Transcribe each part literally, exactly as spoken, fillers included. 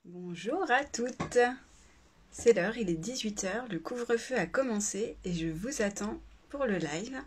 Bonjour à toutes, c'est l'heure, il est dix-huit heures, le couvre-feu a commencé et je vous attends pour le live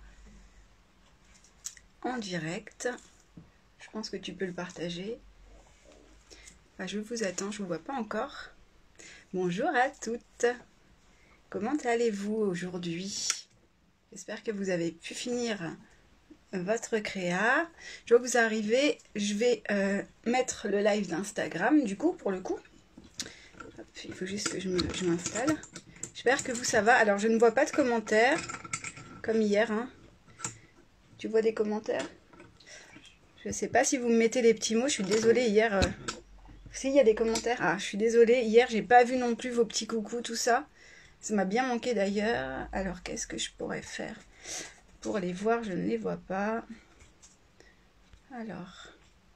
en direct. Je pense que tu peux le partager. Enfin, je vous attends, je ne vous vois pas encore. Bonjour à toutes, comment allez-vous aujourd'hui? J'espère que vous avez pu finir votre créa. Je vois que vous arrivez, je vais euh, mettre le live d'Instagram du coup, pour le coup. Hop, il faut juste que je m'installe. J'espère que vous ça va. Alors je ne vois pas de commentaires comme hier. Hein. Tu vois des commentaires? Je ne sais pas si vous me mettez les petits mots. Je suis désolée hier. Euh... Si, il y a des commentaires. Ah, je suis désolée. Hier, j'ai pas vu non plus vos petits coucous, tout ça. Ça m'a bien manqué d'ailleurs. Alors qu'est-ce que je pourrais faire pour les voir? Je ne les vois pas. Alors.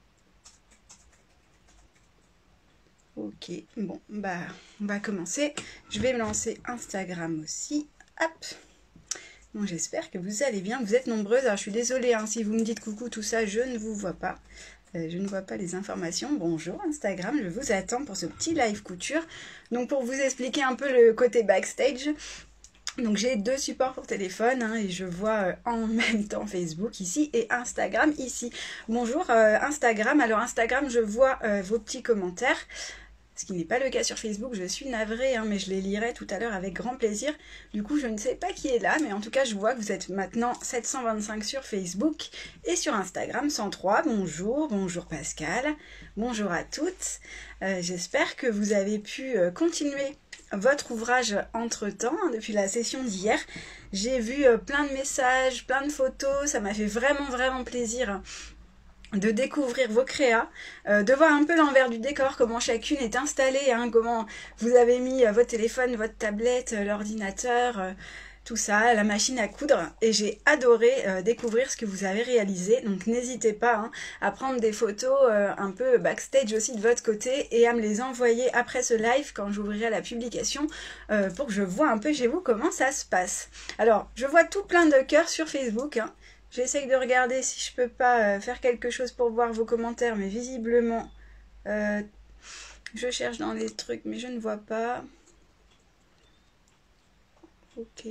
Ok, bon, bah, on va commencer. Je vais me lancer Instagram aussi. Hop. Bon, j'espère que vous allez bien. Vous êtes nombreuses. Alors, je suis désolée, hein, si vous me dites coucou, tout ça, je ne vous vois pas. Euh, je ne vois pas les informations. Bonjour Instagram, je vous attends pour ce petit live couture. Donc, pour vous expliquer un peu le côté backstage. Donc j'ai deux supports pour téléphone hein, et je vois euh, en même temps Facebook ici et Instagram ici. Bonjour euh, Instagram, alors Instagram je vois euh, vos petits commentaires, ce qui n'est pas le cas sur Facebook, je suis navrée hein, mais je les lirai tout à l'heure avec grand plaisir. Du coup je ne sais pas qui est là mais en tout cas je vois que vous êtes maintenant sept cent vingt-cinq sur Facebook et sur Instagram cent trois. Bonjour, bonjour Pascal, bonjour à toutes. Euh, j'espère que vous avez pu euh, continuer votre ouvrage entre temps, hein, depuis la session d'hier. J'ai vu euh, plein de messages, plein de photos, ça m'a fait vraiment vraiment plaisir hein, de découvrir vos créas, euh, de voir un peu l'envers du décor, comment chacune est installée, hein, comment vous avez mis euh, votre téléphone, votre tablette, euh, l'ordinateur, euh, tout ça, la machine à coudre, et j'ai adoré euh, découvrir ce que vous avez réalisé, donc n'hésitez pas hein, à prendre des photos euh, un peu backstage aussi de votre côté et à me les envoyer après ce live quand j'ouvrirai la publication euh, pour que je vois un peu chez vous comment ça se passe. Alors, je vois tout plein de cœurs sur Facebook, hein. J'essaye de regarder si je peux pas euh, faire quelque chose pour voir vos commentaires, mais visiblement, euh, je cherche dans les trucs, mais je ne vois pas. Ok.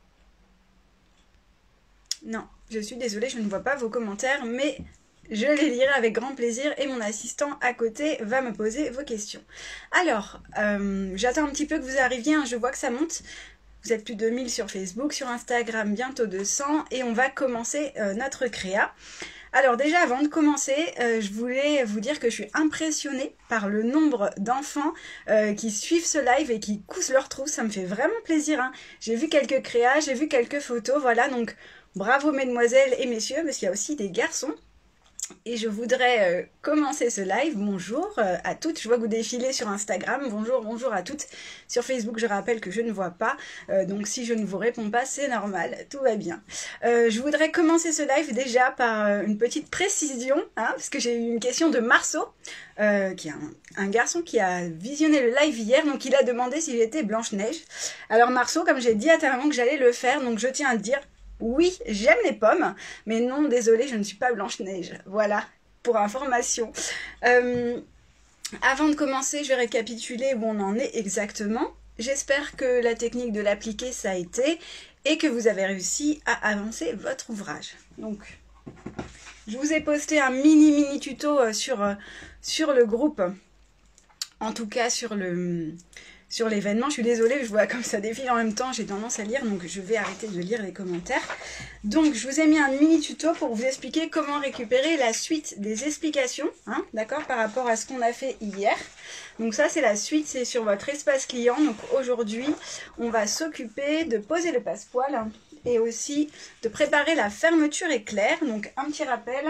Non, je suis désolée, je ne vois pas vos commentaires, mais je les lirai avec grand plaisir et mon assistant à côté va me poser vos questions. Alors, euh, j'attends un petit peu que vous arriviez, hein, je vois que ça monte. Vous êtes plus de mille sur Facebook, sur Instagram bientôt deux cents et on va commencer euh, notre créa. Alors déjà avant de commencer, euh, je voulais vous dire que je suis impressionnée par le nombre d'enfants euh, qui suivent ce live et qui coussent leurs trous, ça me fait vraiment plaisir. Hein. J'ai vu quelques créas, j'ai vu quelques photos, voilà, donc bravo mesdemoiselles et messieurs, parce qu'il y a aussi des garçons. Et je voudrais euh, commencer ce live. Bonjour euh, à toutes, je vois que vous défilez sur Instagram. Bonjour, bonjour à toutes. Sur Facebook, je rappelle que je ne vois pas. Euh, donc si je ne vous réponds pas, c'est normal, tout va bien. Euh, je voudrais commencer ce live déjà par euh, une petite précision, hein, parce que j'ai eu une question de Marceau, euh, qui est un, un garçon qui a visionné le live hier. Donc il a demandé si j'étais Blanche-Neige. Alors Marceau, comme j'ai dit à Taraman que j'allais le faire, donc je tiens à te dire... Oui, j'aime les pommes, mais non, désolée, je ne suis pas Blanche-Neige. Voilà, pour information. Euh, avant de commencer, je vais récapituler où on en est exactement. J'espère que la technique de l'appliquer, ça a été, et que vous avez réussi à avancer votre ouvrage. Donc, je vous ai posté un mini-mini tuto sur, sur le groupe, en tout cas sur le... sur l'événement. Je suis désolée, je vois comme ça défile en même temps, j'ai tendance à lire, donc je vais arrêter de lire les commentaires. Donc je vous ai mis un mini tuto pour vous expliquer comment récupérer la suite des explications, hein, d'accord, par rapport à ce qu'on a fait hier. Donc ça c'est la suite, c'est sur votre espace client. Donc aujourd'hui, on va s'occuper de poser le passepoil hein, et aussi de préparer la fermeture éclair. Donc un petit rappel.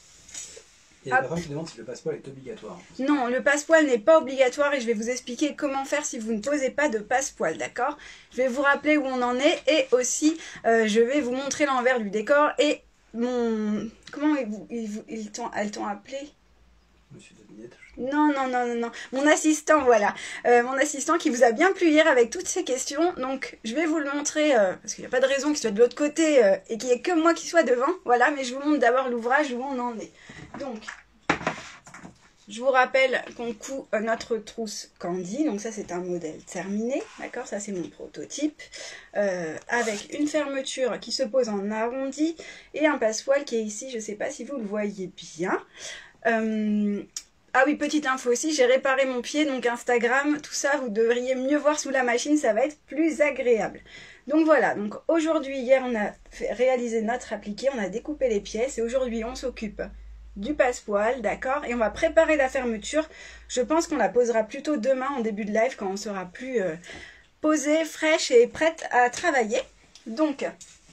Il y a des personnes qui demandent si le passepoil est obligatoire. Non, le passepoil n'est pas obligatoire et je vais vous expliquer comment faire si vous ne posez pas de passepoil, d'accord? Je vais vous rappeler où on en est et aussi euh, je vais vous montrer l'envers du décor et mon... Comment ils, ils, ils t'ont, elles t'ont appelé? Monsieur Dominette. Non, non, non, non, non. Mon assistant, voilà. Euh, mon assistant qui vous a bien plu hier avec toutes ces questions. Donc, je vais vous le montrer, euh, parce qu'il n'y a pas de raison qu'il soit de l'autre côté euh, et qu'il n'y ait que moi qui soit devant. Voilà, mais je vous montre d'abord l'ouvrage où on en est. Donc, Je vous rappelle qu'on coud notre trousse Candy, donc ça c'est un modèle terminé, d'accord, ça c'est mon prototype, euh, avec une fermeture qui se pose en arrondi et un passepoil qui est ici, je ne sais pas si vous le voyez bien. Euh, ah oui, petite info aussi, j'ai réparé mon pied, donc Instagram, tout ça, vous devriez mieux voir sous la machine, ça va être plus agréable. Donc voilà, donc aujourd'hui, hier on a fait, réalisé notre appliqué, on a découpé les pièces et aujourd'hui on s'occupe du passepoil, d'accord, et on va préparer la fermeture. Je pense qu'on la posera plutôt demain en début de live quand on sera plus euh, posée, fraîche et prête à travailler. Donc,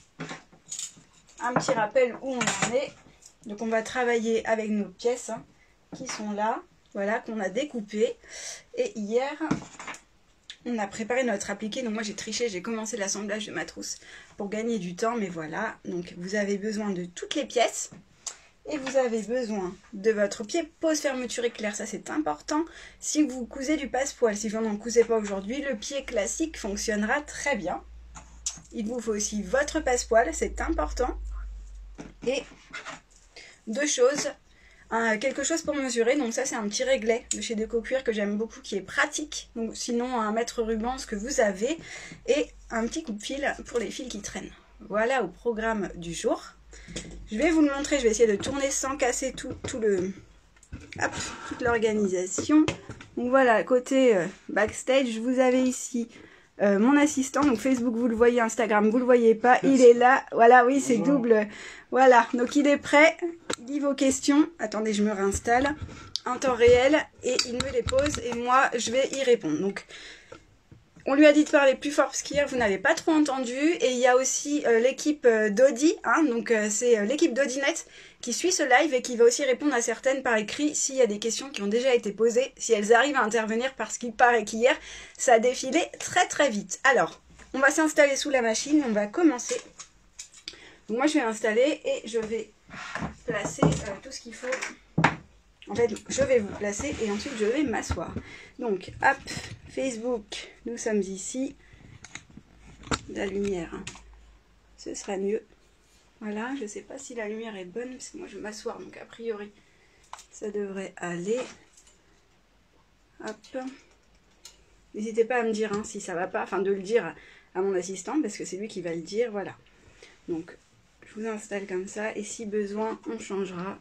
un petit rappel où on en est. Donc on va travailler avec nos pièces hein, qui sont là, voilà, qu'on a découpées. Et hier, on a préparé notre appliqué. Donc moi j'ai triché, j'ai commencé l'assemblage de ma trousse pour gagner du temps, mais voilà. Donc vous avez besoin de toutes les pièces. Et vous avez besoin de votre pied pose fermeture éclair, ça c'est important. Si vous cousez du passepoil, si vous n'en cousez pas aujourd'hui, le pied classique fonctionnera très bien. Il vous faut aussi votre passepoil, c'est important. Et deux choses, un, quelque chose pour mesurer, donc ça c'est un petit réglet de chez Déco-Cuir que j'aime beaucoup, qui est pratique. Donc, sinon un mètre ruban, ce que vous avez, et un petit coupe-fil pour les fils qui traînent. Voilà au programme du jour. Je vais vous le montrer, je vais essayer de tourner sans casser tout, tout le, hop, toute l'organisation. Donc voilà, côté euh, backstage, vous avez ici euh, mon assistant. Donc Facebook, vous le voyez, Instagram, vous le voyez pas. Il est là. Voilà, oui, c'est double. Voilà, donc il est prêt. Il lit vos questions. Attendez, je me réinstalle. En temps réel. Et il me les pose. Et moi, je vais y répondre. Donc, on lui a dit de parler plus fort parce qu'hier vous n'avez pas trop entendu. Et il y a aussi euh, l'équipe euh, d'Audi, hein, donc euh, c'est euh, l'équipe d'Audinet qui suit ce live et qui va aussi répondre à certaines par écrit s'il y a des questions qui ont déjà été posées, si elles arrivent à intervenir, parce qu'il paraît qu'hier ça a défilé très très vite. Alors, on va s'installer sous la machine, on va commencer. Donc moi je vais installer et je vais placer euh, tout ce qu'il faut. En fait, je vais vous placer et ensuite je vais m'asseoir. Donc, hop, Facebook, nous sommes ici. La lumière, hein. Ce sera mieux. Voilà, je ne sais pas si la lumière est bonne, parce que moi je vais m'asseoir, donc a priori, ça devrait aller. Hop. N'hésitez pas à me dire hein, si ça va pas, enfin de le dire à mon assistant, parce que c'est lui qui va le dire, voilà. Donc, je vous installe comme ça, et si besoin, on changera.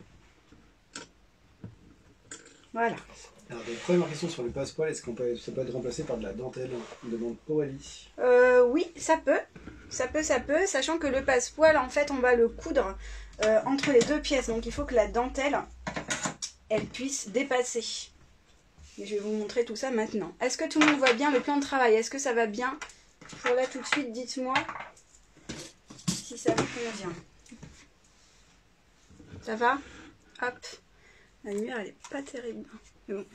Voilà. Alors, donc, première question sur le passepoil, est-ce qu'on peut, ça peut être remplacé par de la dentelle? On demande Aurélie. Euh, oui, ça peut. Ça peut, ça peut, sachant que le passepoil, en fait, on va le coudre euh, entre les deux pièces. Donc, il faut que la dentelle, elle puisse dépasser. Et je vais vous montrer tout ça maintenant. Est-ce que tout le monde voit bien le plan de travail? Est-ce que ça va bien? Pour là, tout de suite, dites-moi si ça vous convient. Ça va? Hop. La lumière, elle est pas terrible. Mais bon.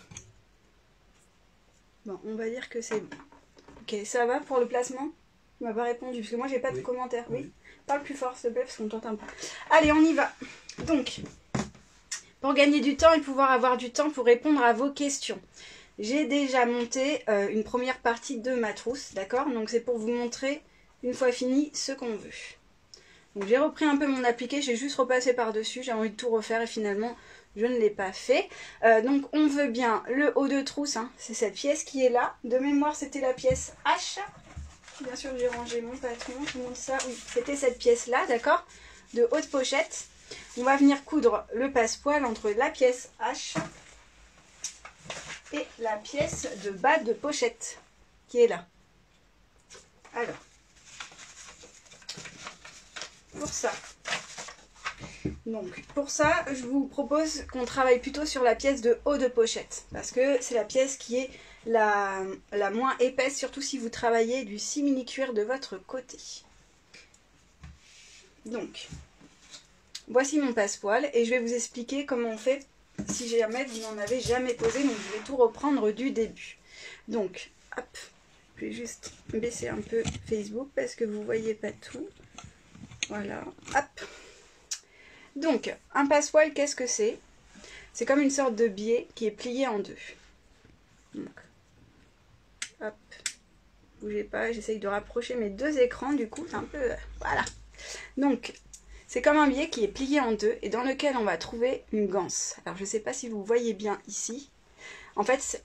Bon, on va dire que c'est bon. Ok, ça va pour le placement? Tu m'as pas répondu, parce que moi, j'ai pas de oui. commentaires. Oui. oui. Parle plus fort, s'il te plaît, parce qu'on t'entend pas. Allez, on y va. Donc, pour gagner du temps et pouvoir avoir du temps pour répondre à vos questions, j'ai déjà monté euh, une première partie de ma trousse, d'accord? Donc, c'est pour vous montrer, une fois fini, ce qu'on veut. Donc, j'ai repris un peu mon appliqué, j'ai juste repassé par-dessus, j'ai envie de tout refaire et finalement... je ne l'ai pas fait. Euh, donc on veut bien le haut de trousse, hein, c'est cette pièce qui est là. De mémoire c'était la pièce H. Bien sûr j'ai rangé mon patron, je vous montre ça. Oui, c'était cette pièce là, d'accord, de haute pochette. On va venir coudre le passepoil entre la pièce H et la pièce de bas de pochette qui est là. Alors, pour ça... Donc pour ça, je vous propose qu'on travaille plutôt sur la pièce de haut de pochette. Parce que c'est la pièce qui est la, la moins épaisse, surtout si vous travaillez du simili-cuir de votre côté. Donc, voici mon passepoil et je vais vous expliquer comment on fait si jamais vous n'en avez jamais posé. Donc je vais tout reprendre du début. Donc, hop, je vais juste baisser un peu Facebook parce que vous ne voyez pas tout. Voilà, hop. Donc, un passepoil, qu'est-ce que c'est? C'est comme une sorte de biais qui est plié en deux. Donc, hop, bougez pas, j'essaye de rapprocher mes deux écrans, du coup, c'est un peu... Voilà. Donc, C'est comme un billet qui est plié en deux et dans lequel on va trouver une ganse. Alors je ne sais pas si vous voyez bien ici. En fait,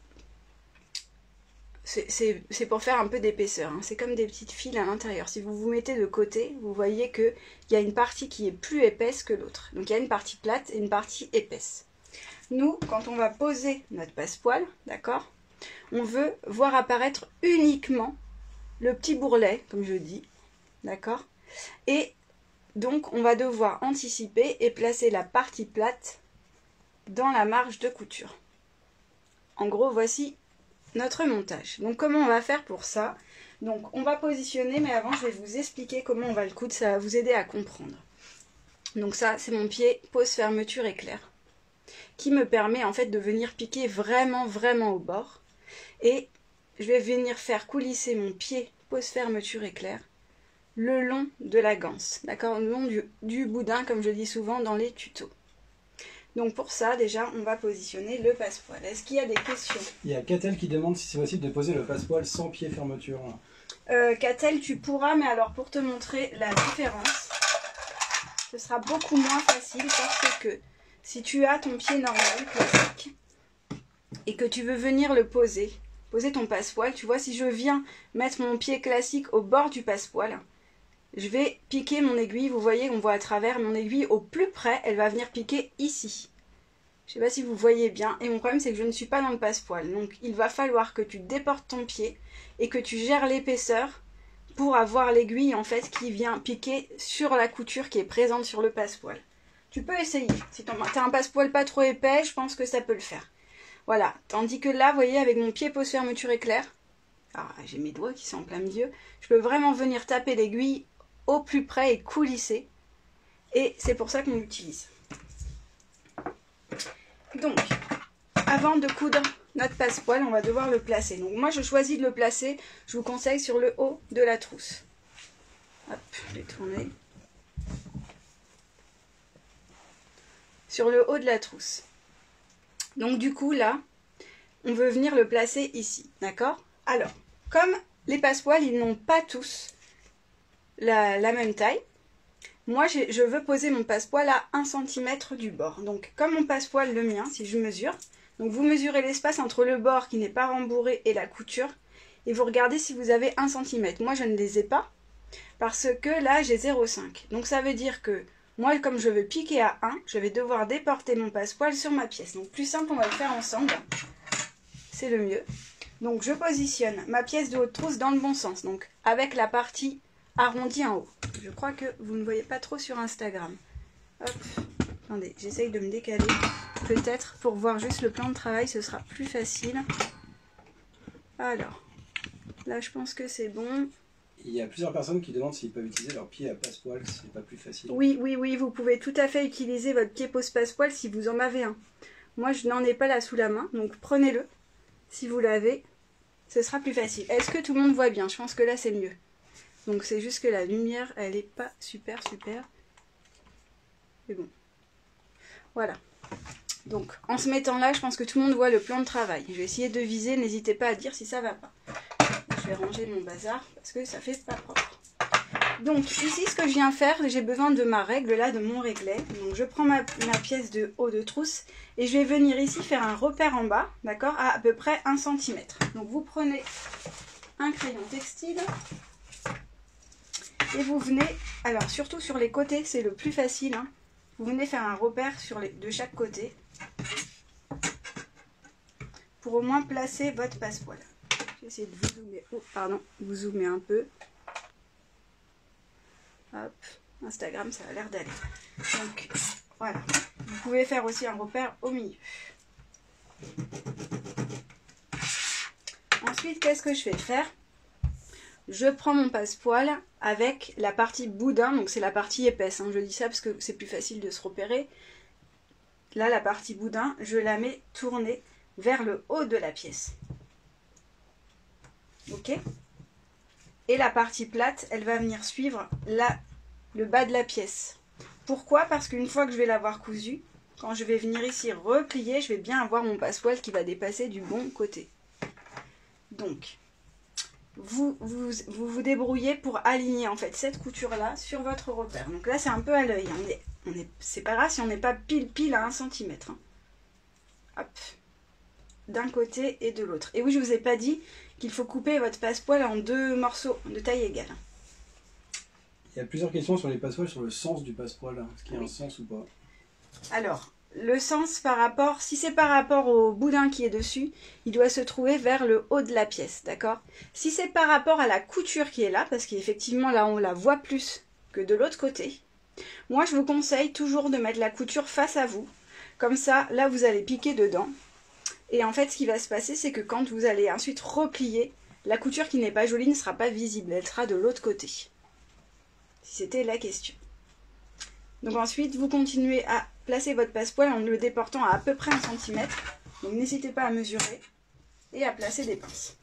c'est pour faire un peu d'épaisseur. Hein. C'est comme des petites fils à l'intérieur. Si vous vous mettez de côté, vous voyez qu'il y a une partie qui est plus épaisse que l'autre. Donc il y a une partie plate et une partie épaisse. Nous, quand on va poser notre passepoil, d'accord, on veut voir apparaître uniquement le petit bourrelet, comme je dis, d'accord. Et donc, on va devoir anticiper et placer la partie plate dans la marge de couture. En gros, voici notre montage. Donc, comment on va faire pour ça? Donc, on va positionner, mais avant, je vais vous expliquer comment on va le coudre. Ça va vous aider à comprendre. Donc ça, c'est mon pied pose fermeture éclair, qui me permet en fait de venir piquer vraiment, vraiment au bord. Et je vais venir faire coulisser mon pied pose fermeture éclair le long de la ganse, d'accord, le long du, du boudin, comme je dis souvent dans les tutos. Donc pour ça, déjà, on va positionner le passepoil. Est-ce qu'il y a des questions? Il y a Catel qui demande si c'est possible de poser le passepoil sans pied fermeture. Euh, Catel, tu pourras, mais alors pour te montrer la différence, ce sera beaucoup moins facile parce que si tu as ton pied normal, classique, et que tu veux venir le poser, poser ton passepoil, tu vois, si je viens mettre mon pied classique au bord du passepoil, je vais piquer mon aiguille, vous voyez, on voit à travers mon aiguille au plus près, elle va venir piquer ici. Je ne sais pas si vous voyez bien, et mon problème c'est que je ne suis pas dans le passepoil, donc il va falloir que tu déportes ton pied et que tu gères l'épaisseur pour avoir l'aiguille en fait qui vient piquer sur la couture qui est présente sur le passepoil. Tu peux essayer, si tu as un passepoil pas trop épais, je pense que ça peut le faire. Voilà, tandis que là, vous voyez, avec mon pied pose fermeture éclair, ah, j'ai mes doigts qui sont en plein milieu, je peux vraiment venir taper l'aiguille au plus près et coulisser. Et c'est pour ça qu'on l'utilise. Donc, avant de coudre notre passepoil, on va devoir le placer. Donc moi, je choisis de le placer, je vous conseille, sur le haut de la trousse. Hop, je vais tourner. Sur le haut de la trousse. Donc du coup, là, on veut venir le placer ici, d'accord? Alors, comme les passepoils, ils n'ont pas tous La, la même taille. Moi, je veux poser mon passepoil à un centimètre du bord. Donc, comme mon passepoil, le mien, si je mesure, donc vous mesurez l'espace entre le bord qui n'est pas rembourré et la couture, et vous regardez si vous avez un centimètre. Moi, je ne les ai pas, parce que là, j'ai zéro virgule cinq. Donc, ça veut dire que moi, comme je veux piquer à un, je vais devoir déporter mon passepoil sur ma pièce. Donc, plus simple, on va le faire ensemble. C'est le mieux. Donc, je positionne ma pièce de haute trousse dans le bon sens. Donc, avec la partie arrondi en haut. Je crois que vous ne voyez pas trop sur Instagram. Hop, attendez, j'essaye de me décaler. Peut-être pour voir juste le plan de travail, ce sera plus facile. Alors, là je pense que c'est bon. Il y a plusieurs personnes qui demandent s'ils peuvent utiliser leur pied à passepoil, si c'est pas plus facile. Oui, oui, oui, vous pouvez tout à fait utiliser votre pied pose passepoil si vous en avez un. Moi je n'en ai pas là sous la main, donc prenez-le. Si vous l'avez, ce sera plus facile. Est-ce que tout le monde voit bien? Je pense que là c'est mieux. Donc c'est juste que la lumière, elle est pas super super. Mais bon. Voilà. Donc en se mettant là, je pense que tout le monde voit le plan de travail. Je vais essayer de viser, n'hésitez pas à dire si ça va pas. Je vais ranger mon bazar parce que ça fait pas propre. Donc ici, ce que je viens faire, j'ai besoin de ma règle là, de mon réglet. Donc je prends ma, ma pièce de haut de trousse et je vais venir ici faire un repère en bas, d'accord, à à peu près un centimètre. Donc vous prenez un crayon textile. Et vous venez, alors surtout sur les côtés, c'est le plus facile, hein. Vous venez faire un repère sur les, de chaque côté pour au moins placer votre passepoil. Je vais essayer de vous zoomer, oh, pardon, vous zoomer un peu. Hop, Instagram, ça a l'air d'aller. Donc voilà, vous pouvez faire aussi un repère au milieu. Ensuite, qu'est-ce que je vais faire? Je prends mon passepoil avec la partie boudin, donc c'est la partie épaisse, hein, je dis ça parce que c'est plus facile de se repérer. Là, la partie boudin, je la mets tournée vers le haut de la pièce. Ok? Et la partie plate, elle va venir suivre la, le bas de la pièce. Pourquoi? Parce qu'une fois que je vais l'avoir cousu, quand je vais venir ici replier, je vais bien avoir mon passepoil qui va dépasser du bon côté. Donc, vous vous, vous vous débrouillez pour aligner en fait cette couture-là sur votre repère. Donc là, c'est un peu à l'œil. On est, on est, c'est pas grave si on n'est pas pile pile à un centimètre. Hein. Hop. D'un côté et de l'autre. Et oui, je vous ai pas dit qu'il faut couper votre passepoil en deux morceaux de taille égale. Il y a plusieurs questions sur les passepoils, sur le sens du passepoil. Est-ce qu'il y a oui. un sens ou pas? Alors, le sens par rapport, si c'est par rapport au boudin qui est dessus, il doit se trouver vers le haut de la pièce, d'accord? Si c'est par rapport à la couture qui est là, parce qu'effectivement là on la voit plus que de l'autre côté, moi je vous conseille toujours de mettre la couture face à vous. Comme ça, là vous allez piquer dedans. Et en fait, ce qui va se passer, c'est que quand vous allez ensuite replier, la couture qui n'est pas jolie ne sera pas visible, elle sera de l'autre côté. Si c'était la question. Donc ensuite, vous continuez à placer votre passepoil en le déportant à à peu près un centimètre. Donc n'hésitez pas à mesurer et à placer des pinces.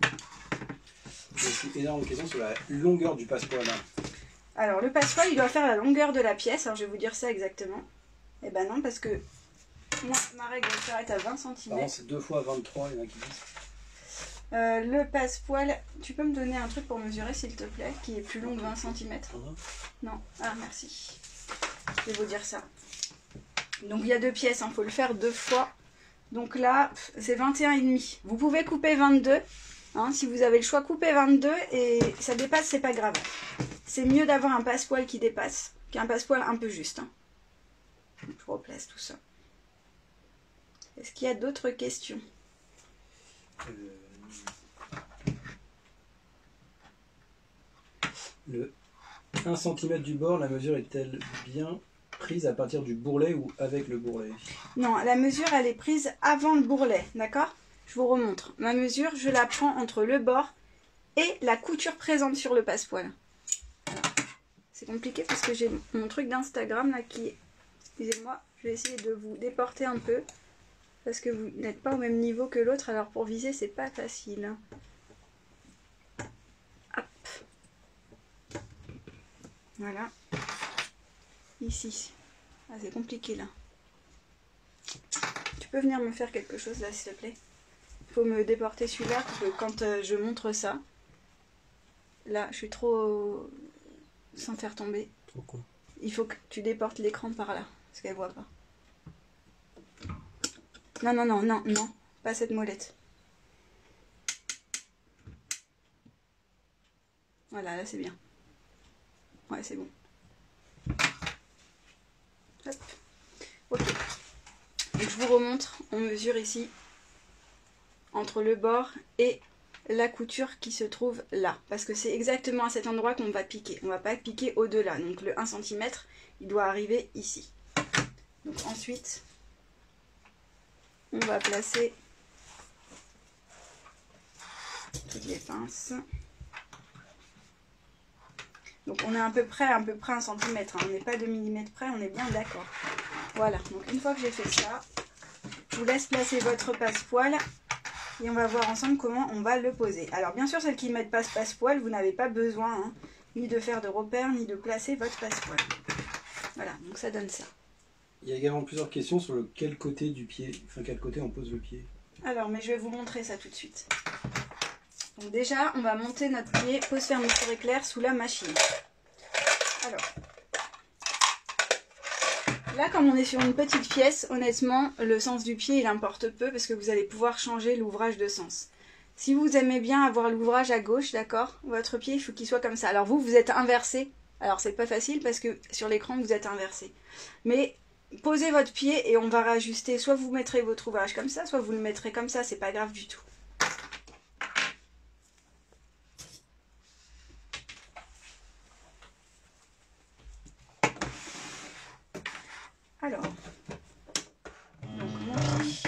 J'ai une énorme question sur la longueur du passepoil. Alors le passepoil, il doit faire la longueur de la pièce. Alors je vais vous dire ça exactement. Eh ben non, parce que moi, ma règle s'arrête à vingt centimètres. C'est deux fois vingt-trois, il y en a qui disent. Euh, le passepoil, tu peux me donner un truc pour mesurer s'il te plaît, qui est plus long que vingt centimètres? Non. Ah, merci. Je vais vous dire ça. Donc il y a deux pièces, il hein, faut le faire deux fois. Donc là, c'est vingt et un virgule cinq. Vous pouvez couper vingt-deux. Hein, si vous avez le choix, coupez vingt-deux et ça dépasse, c'est pas grave. C'est mieux d'avoir un passepoil qui dépasse qu'un passepoil un peu juste. Hein. Je replace tout ça. Est-ce qu'il y a d'autres questions? euh... Le un centimètre du bord, la mesure est-elle bien prise à partir du bourrelet ou avec le bourrelet? Non, la mesure elle est prise avant le bourrelet, d'accord? Je vous remontre. Ma mesure, je la prends entre le bord et la couture présente sur le passepoil. C'est compliqué parce que j'ai mon truc d'Instagram là qui est... Excusez-moi, je vais essayer de vous déporter un peu. Parce que vous n'êtes pas au même niveau que l'autre, alors pour viser, c'est pas facile. Hop. Voilà. Ici. Ah, c'est compliqué là. Tu peux venir me faire quelque chose là, s'il te plaît? Il faut me déporter celui-là, parce que quand euh, je montre ça, là, je suis trop... sans faire tomber. Trop con. Il faut que tu déportes l'écran par là, parce qu'elle voit pas. Non, non, non, non, non, pas cette molette. Voilà, là c'est bien. Ouais, c'est bon. Hop. Ok. Donc je vous remontre, on mesure ici entre le bord et la couture qui se trouve là. Parce que c'est exactement à cet endroit qu'on va piquer. On ne va pas piquer au-delà. Donc le un centimètre, il doit arriver ici. Donc ensuite... on va placer toutes les pinces. Donc on est à peu près, à peu près un centimètre. Hein. On n'est pas deux millimètres près, on est bien d'accord. Voilà, donc une fois que j'ai fait ça, je vous laisse placer votre passepoil et on va voir ensemble comment on va le poser. Alors bien sûr, celles qui ne mettent pas ce passepoil, vous n'avez pas besoin hein, ni de faire de repères, ni de placer votre passepoil. Voilà, donc ça donne ça. Il y a également plusieurs questions sur le quel côté du pied, enfin quel côté on pose le pied. Alors, mais je vais vous montrer ça tout de suite. Donc déjà, on va monter notre pied pose fermeture éclair sous la machine. Alors, là comme on est sur une petite pièce, honnêtement, le sens du pied il importe peu parce que vous allez pouvoir changer l'ouvrage de sens. Si vous aimez bien avoir l'ouvrage à gauche, d'accord, votre pied il faut qu'il soit comme ça. Alors vous, vous êtes inversé. Alors c'est pas facile parce que sur l'écran vous êtes inversé. Mais posez votre pied et on va rajuster. Soit vous mettrez votre ouvrage comme ça, soit vous le mettrez comme ça, c'est pas grave du tout. Alors, donc mon pied.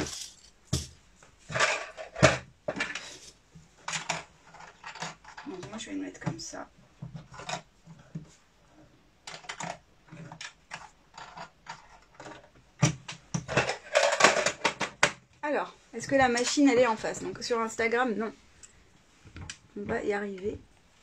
Donc moi je vais le mettre comme ça. Alors, est-ce que la machine elle est en face? Donc sur Instagram, non. On va y arriver.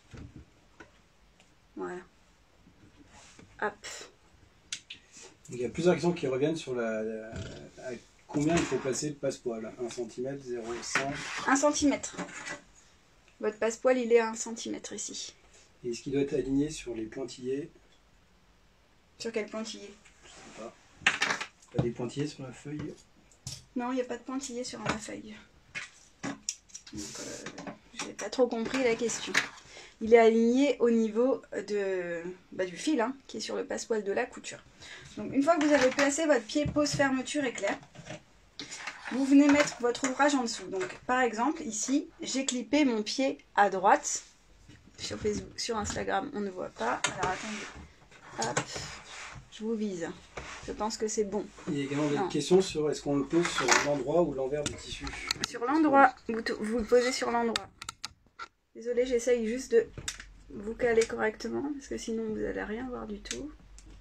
Voilà. Hop. Il y a plusieurs questions qui reviennent sur la, la, à combien il faut placer le passepoil. un centimètre, zéro virgule cinq. un centimètre. Votre passepoil, il est à un centimètre ici. Et est-ce qu'il doit être aligné sur les pointillés? Sur quel pointillé? Je sais pas. Pas des pointillés sur la feuille? Non, il n'y a pas de pointillé sur ma feuille. Donc, euh, je n'ai pas trop compris la question. Il est aligné au niveau de, bah, du fil, hein, qui est sur le passepoil de la couture. Donc, une fois que vous avez placé votre pied pose fermeture éclair, vous venez mettre votre ouvrage en dessous. Donc, par exemple, ici, j'ai clippé mon pied à droite. Sur Facebook, sur Instagram, on ne voit pas. Alors, attendez. Hop. Je vous vise. Je pense que c'est bon. Il y a également des questions sur est-ce qu'on le pose sur l'endroit ou l'envers du tissu? Sur l'endroit. Vous, vous le posez sur l'endroit. Désolée, j'essaye juste de vous caler correctement, parce que sinon vous n'allez rien voir du tout.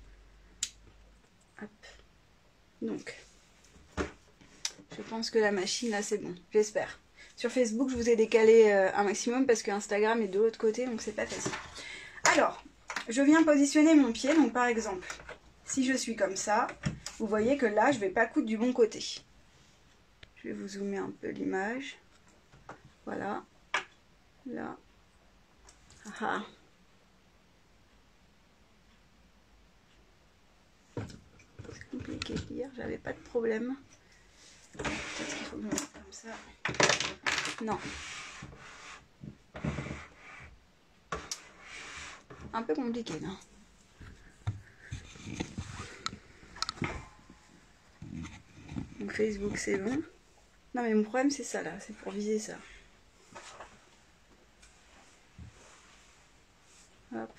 Hop. Donc, je pense que la machine, là, c'est bon. J'espère. Sur Facebook, je vous ai décalé euh, un maximum, parce que Instagram est de l'autre côté, donc c'est pas facile. Alors, je viens positionner mon pied. Donc, par exemple, si je suis comme ça, vous voyez que là, je ne vais pas coudre du bon côté. Je vais vous zoomer un peu l'image. Voilà. Là. Ah. C'est compliqué de lire, j'avais pas de problème. Peut-être qu'il faut que je me mette comme ça. Non. Un peu compliqué, non? Donc Facebook, c'est bon. Non, mais mon problème, c'est ça, là. C'est pour viser ça. Hop.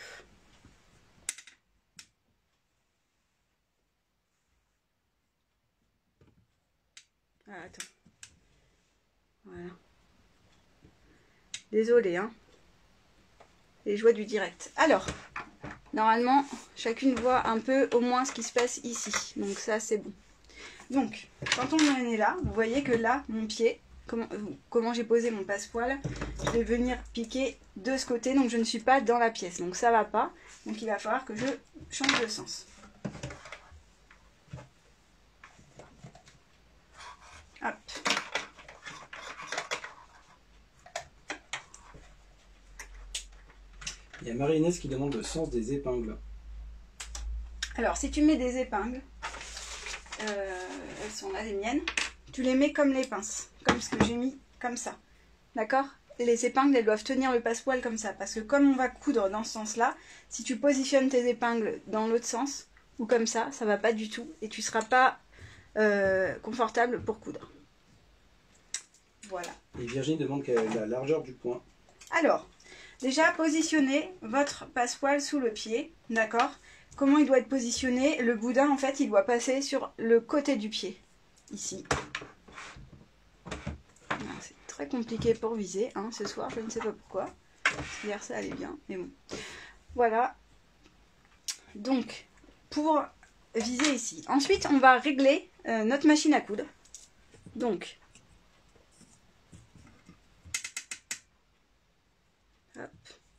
Ah, attends. Voilà. Désolée, hein. Les joies du direct. Alors, normalement, chacune voit un peu au moins ce qui se passe ici. Donc ça, c'est bon. Donc, quand on en est là, vous voyez que là, mon pied, comment, comment j'ai posé mon passepoil, je vais venir piquer de ce côté, donc je ne suis pas dans la pièce. Donc ça va pas. Donc il va falloir que je change de sens. Hop. Il y a Marie-Inès qui demande le sens des épingles. Alors, si tu mets des épingles, euh, elles sont là les miennes, tu les mets comme les pinces, comme ce que j'ai mis, comme ça. D'accord? Les épingles, elles doivent tenir le passepoil comme ça, parce que comme on va coudre dans ce sens-là, si tu positionnes tes épingles dans l'autre sens, ou comme ça, ça va pas du tout, et tu seras pas euh, confortable pour coudre. Voilà. Et Virginie demande quelle est la largeur du point. Alors, déjà, positionnez votre passepoil sous le pied, d'accord? Comment il doit être positionné? Le boudin, en fait, il doit passer sur le côté du pied, ici. C'est très compliqué pour viser, hein, ce soir, je ne sais pas pourquoi. Hier, ça allait bien, mais bon. Voilà. Donc, pour viser ici. Ensuite, on va régler euh, notre machine à coudre. Donc, hop.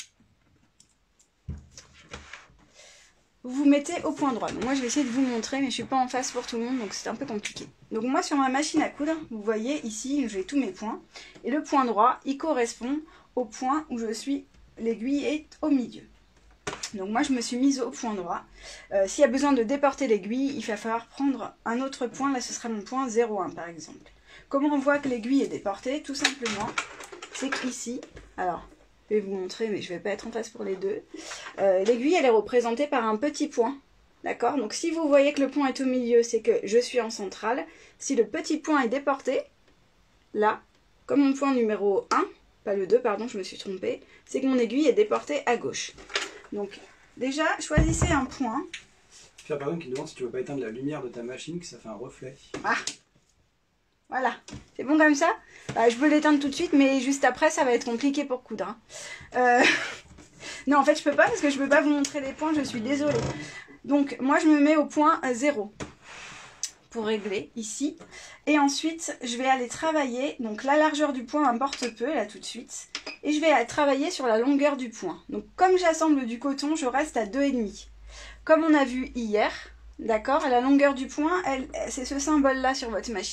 Vous vous mettez au point droit. Donc moi je vais essayer de vous montrer, mais je suis pas en face pour tout le monde, donc c'est un peu compliqué. Donc moi sur ma machine à coudre, vous voyez ici, j'ai tous mes points. Et le point droit, il correspond au point où je suis, l'aiguille est au milieu. Donc moi je me suis mise au point droit. Euh, S'il y a besoin de déporter l'aiguille, il va falloir prendre un autre point. Là ce sera mon point zéro un par exemple. Comment on voit que l'aiguille est déportée? Tout simplement, c'est qu'ici, alors... je vais vous montrer, mais je ne vais pas être en face pour les deux. Euh, L'aiguille, elle est représentée par un petit point. D'accord? Donc si vous voyez que le point est au milieu, c'est que je suis en centrale. Si le petit point est déporté, là, comme mon point numéro un, pas le deux, pardon, je me suis trompée, c'est que mon aiguille est déportée à gauche. Donc déjà, choisissez un point. Pierre Pardon qui demande si tu ne veux pas éteindre la lumière de ta machine, que ça fait un reflet. Ah! Voilà, c'est bon comme ça? Bah, je peux l'éteindre tout de suite, mais juste après, ça va être compliqué pour coudre. Hein. Euh... non, en fait, je peux pas parce que je peux pas vous montrer les points, je suis désolée. Donc, moi, je me mets au point zéro pour régler ici. Et ensuite, je vais aller travailler. Donc, la largeur du point importe peu, là, tout de suite. Et je vais aller travailler sur la longueur du point. Donc, comme j'assemble du coton, je reste à deux virgule cinq. Comme on a vu hier, d'accord, la longueur du point, c'est ce symbole-là sur votre machine.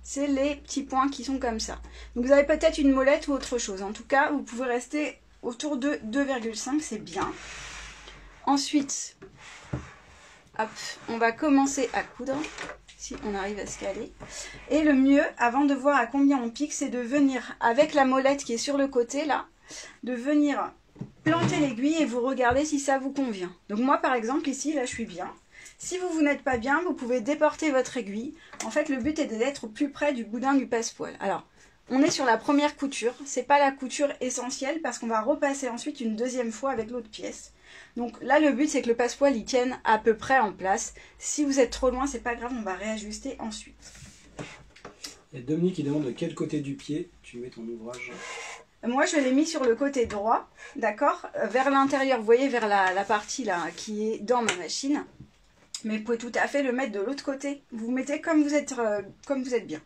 c'est les petits points qui sont comme ça. Donc vous avez peut-être une molette ou autre chose. En tout cas, vous pouvez rester autour de deux virgule cinq, c'est bien. Ensuite, hop, on va commencer à coudre, si on arrive à se caler. Et le mieux, avant de voir à combien on pique, c'est de venir, avec la molette qui est sur le côté là, de venir planter l'aiguille et vous regardez si ça vous convient. Donc moi par exemple ici, là je suis bien. Si vous, vous n'êtes pas bien, vous pouvez déporter votre aiguille. En fait, le but est d'être plus près du boudin du passepoil. Alors, on est sur la première couture. C'est pas la couture essentielle parce qu'on va repasser ensuite une deuxième fois avec l'autre pièce. Donc là, le but, c'est que le passepoil il tienne à peu près en place. Si vous êtes trop loin, c'est pas grave, on va réajuster ensuite. Il y a Dominique qui demande de quel côté du pied tu mets ton ouvrage. Moi, je l'ai mis sur le côté droit, d'accord, vers l'intérieur. Vous voyez, vers la, la partie là qui est dans ma machine. Mais vous pouvez tout à fait le mettre de l'autre côté. Vous vous mettez comme vous êtes, euh, comme vous êtes bien.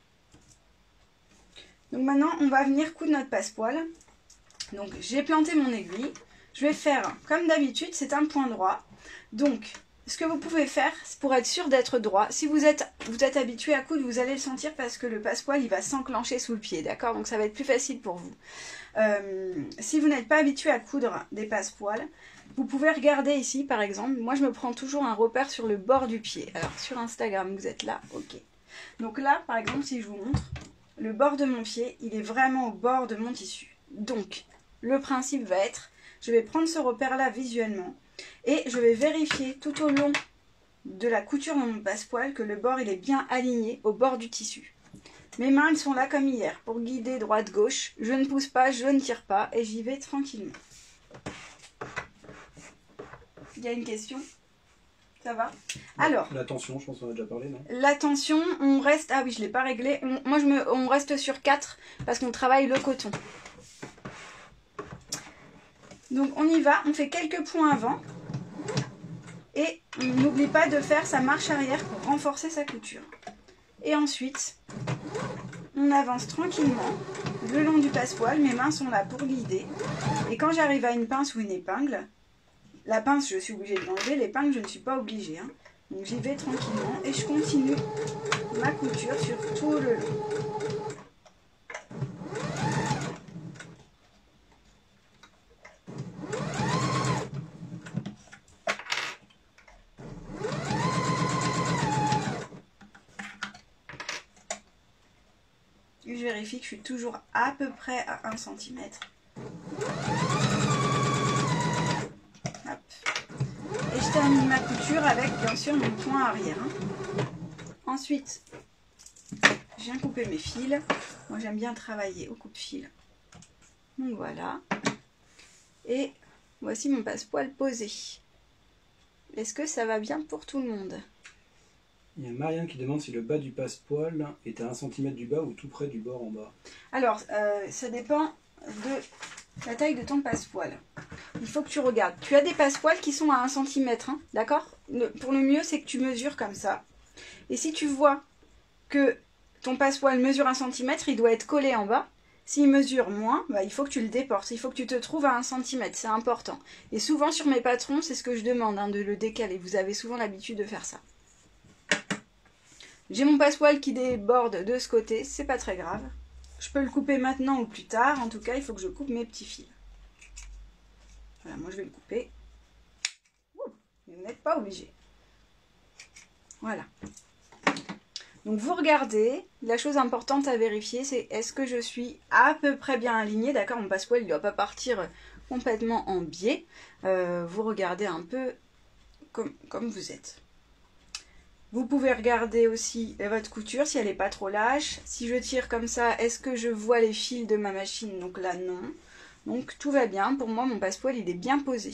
Donc maintenant, on va venir coudre notre passepoil. Donc j'ai planté mon aiguille. Je vais faire comme d'habitude, c'est un point droit. Donc ce que vous pouvez faire, c'est pour être sûr d'être droit. Si vous êtes, vous êtes habitué à coudre, vous allez le sentir parce que le passepoil il va s'enclencher sous le pied, d'accord? Donc ça va être plus facile pour vous. Euh, si vous n'êtes pas habitué à coudre des passepoils, vous pouvez regarder ici par exemple. Moi je me prends toujours un repère sur le bord du pied. Alors sur Instagram vous êtes là, ok. Donc là par exemple si je vous montre, le bord de mon pied il est vraiment au bord de mon tissu. Donc le principe va être, je vais prendre ce repère là visuellement et je vais vérifier tout au long de la couture de mon passepoil que le bord il est bien aligné au bord du tissu. Mes mains elles sont là comme hier pour guider droite-gauche. Je ne pousse pas, je ne tire pas et j'y vais tranquillement. Il y a une question? Ça va? Alors. La tension, je pense qu'on a déjà parlé, non? La tension, on reste... Ah oui, je ne l'ai pas réglé. On... Moi, je me... on reste sur quatre parce qu'on travaille le coton. Donc, on y va. On fait quelques points avant. Et on n'oublie pas de faire sa marche arrière pour renforcer sa couture. Et ensuite, on avance tranquillement le long du passepoil. Mes mains sont là pour guider. Et quand j'arrive à une pince ou une épingle... La pince, je suis obligée de l'enlever. L'épingle, je ne suis pas obligée. Hein. Donc j'y vais tranquillement et je continue ma couture sur tout le long. Et je vérifie que je suis toujours à peu près à un centimètre. Et je termine ma couture avec bien sûr mon point arrière. Hein. Ensuite, je viens couper mes fils. Moi j'aime bien travailler au coupe-fil. Donc voilà. Et voici mon passepoil posé. Est-ce que ça va bien pour tout le monde? Il y a Marianne qui demande si le bas du passepoil est à un centimètre du bas ou tout près du bord en bas. Alors, euh, ça dépend de la taille de ton passepoil. Il faut que tu regardes. Tu as des passepoils qui sont à un centimètre, hein, d'accord? Pour le mieux, c'est que tu mesures comme ça. Et si tu vois que ton passepoil mesure un centimètre, il doit être collé en bas. S'il mesure moins, bah, il faut que tu le déportes. Il faut que tu te trouves à un centimètre, c'est important. Et souvent sur mes patrons, c'est ce que je demande, hein, de le décaler. Vous avez souvent l'habitude de faire ça. J'ai mon passepoil qui déborde de ce côté, c'est pas très grave. Je peux le couper maintenant ou plus tard. En tout cas, il faut que je coupe mes petits fils. Voilà, moi je vais le couper. Ouh, mais vous n'êtes pas obligé. Voilà. Donc vous regardez. La chose importante à vérifier, c'est est-ce que je suis à peu près bien alignée. D'accord, mon passepoil il ne doit pas partir complètement en biais. Euh, vous regardez un peu comme, comme vous êtes. Vous pouvez regarder aussi votre couture si elle n'est pas trop lâche. Si je tire comme ça, est-ce que je vois les fils de ma machine? Donc là, non. Donc tout va bien. Pour moi, mon passepoil, il est bien posé.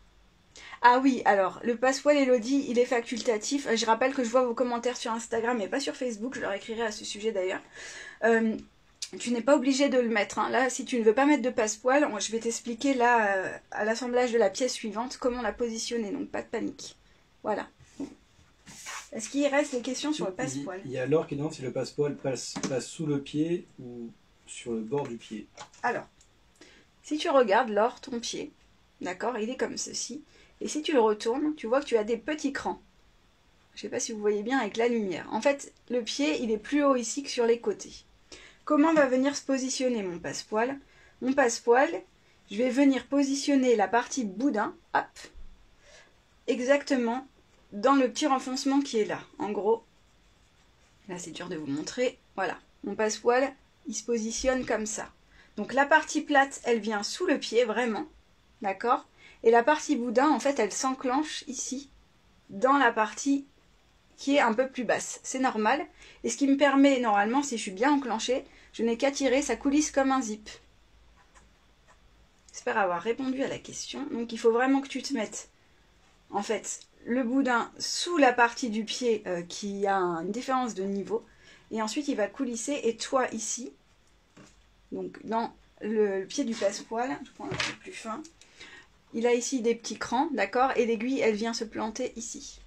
Ah oui, alors, le passepoil Elodie, il est facultatif. Je rappelle que je vois vos commentaires sur Instagram et pas sur Facebook. Je leur écrirai à ce sujet d'ailleurs. Euh, tu n'es pas obligé de le mettre. Hein. Là, si tu ne veux pas mettre de passepoil, je vais t'expliquer là, euh, à l'assemblage de la pièce suivante, comment la positionner. Donc pas de panique. Voilà. Est-ce qu'il reste des questions sur le passepoil? Il y a Laure qui demande si le passepoil passe, passe sous le pied ou sur le bord du pied. Alors, si tu regardes, Laure, ton pied, d'accord, il est comme ceci. Et si tu le retournes, tu vois que tu as des petits crans. Je sais pas si vous voyez bien avec la lumière. En fait, le pied, il est plus haut ici que sur les côtés. Comment va venir se positionner mon passepoil? Mon passepoil, je vais venir positionner la partie boudin, hop, exactement dans le petit renfoncement qui est là. En gros, là c'est dur de vous montrer, voilà. Mon passepoil, il se positionne comme ça. Donc la partie plate, elle vient sous le pied, vraiment, d'accord? Et la partie boudin, en fait, elle s'enclenche ici, dans la partie qui est un peu plus basse. C'est normal. Et ce qui me permet, normalement, si je suis bien enclenchée, je n'ai qu'à tirer, ça coulisse comme un zip. J'espère avoir répondu à la question. Donc il faut vraiment que tu te mettes, en fait, le boudin sous la partie du pied euh, qui a une différence de niveau. Et ensuite, il va coulisser. Et toi, ici, donc dans le, le pied du passepoil, je prends un peu plus fin, il a ici des petits crans, d'accord? Et l'aiguille, elle vient se planter ici.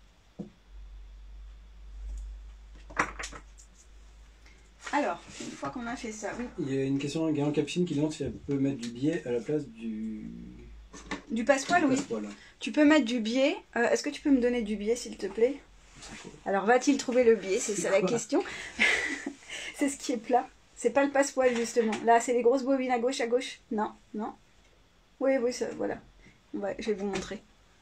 Alors, une fois qu'on a fait ça, oui. Il y a une question à Gaël Capucine qui demande si elle peut mettre du biais à la place du... Du passepoil, oui. Passepoil. Tu peux mettre du biais. Euh, Est-ce que tu peux me donner du biais, s'il te plaît? Alors, va-t-il trouver le biais? C'est ça la question. C'est ce qui est plat. C'est pas le passepoil, justement. Là, c'est les grosses bobines à gauche, à gauche. Non, non. Oui, oui, ça, voilà. Ouais, je vais vous montrer.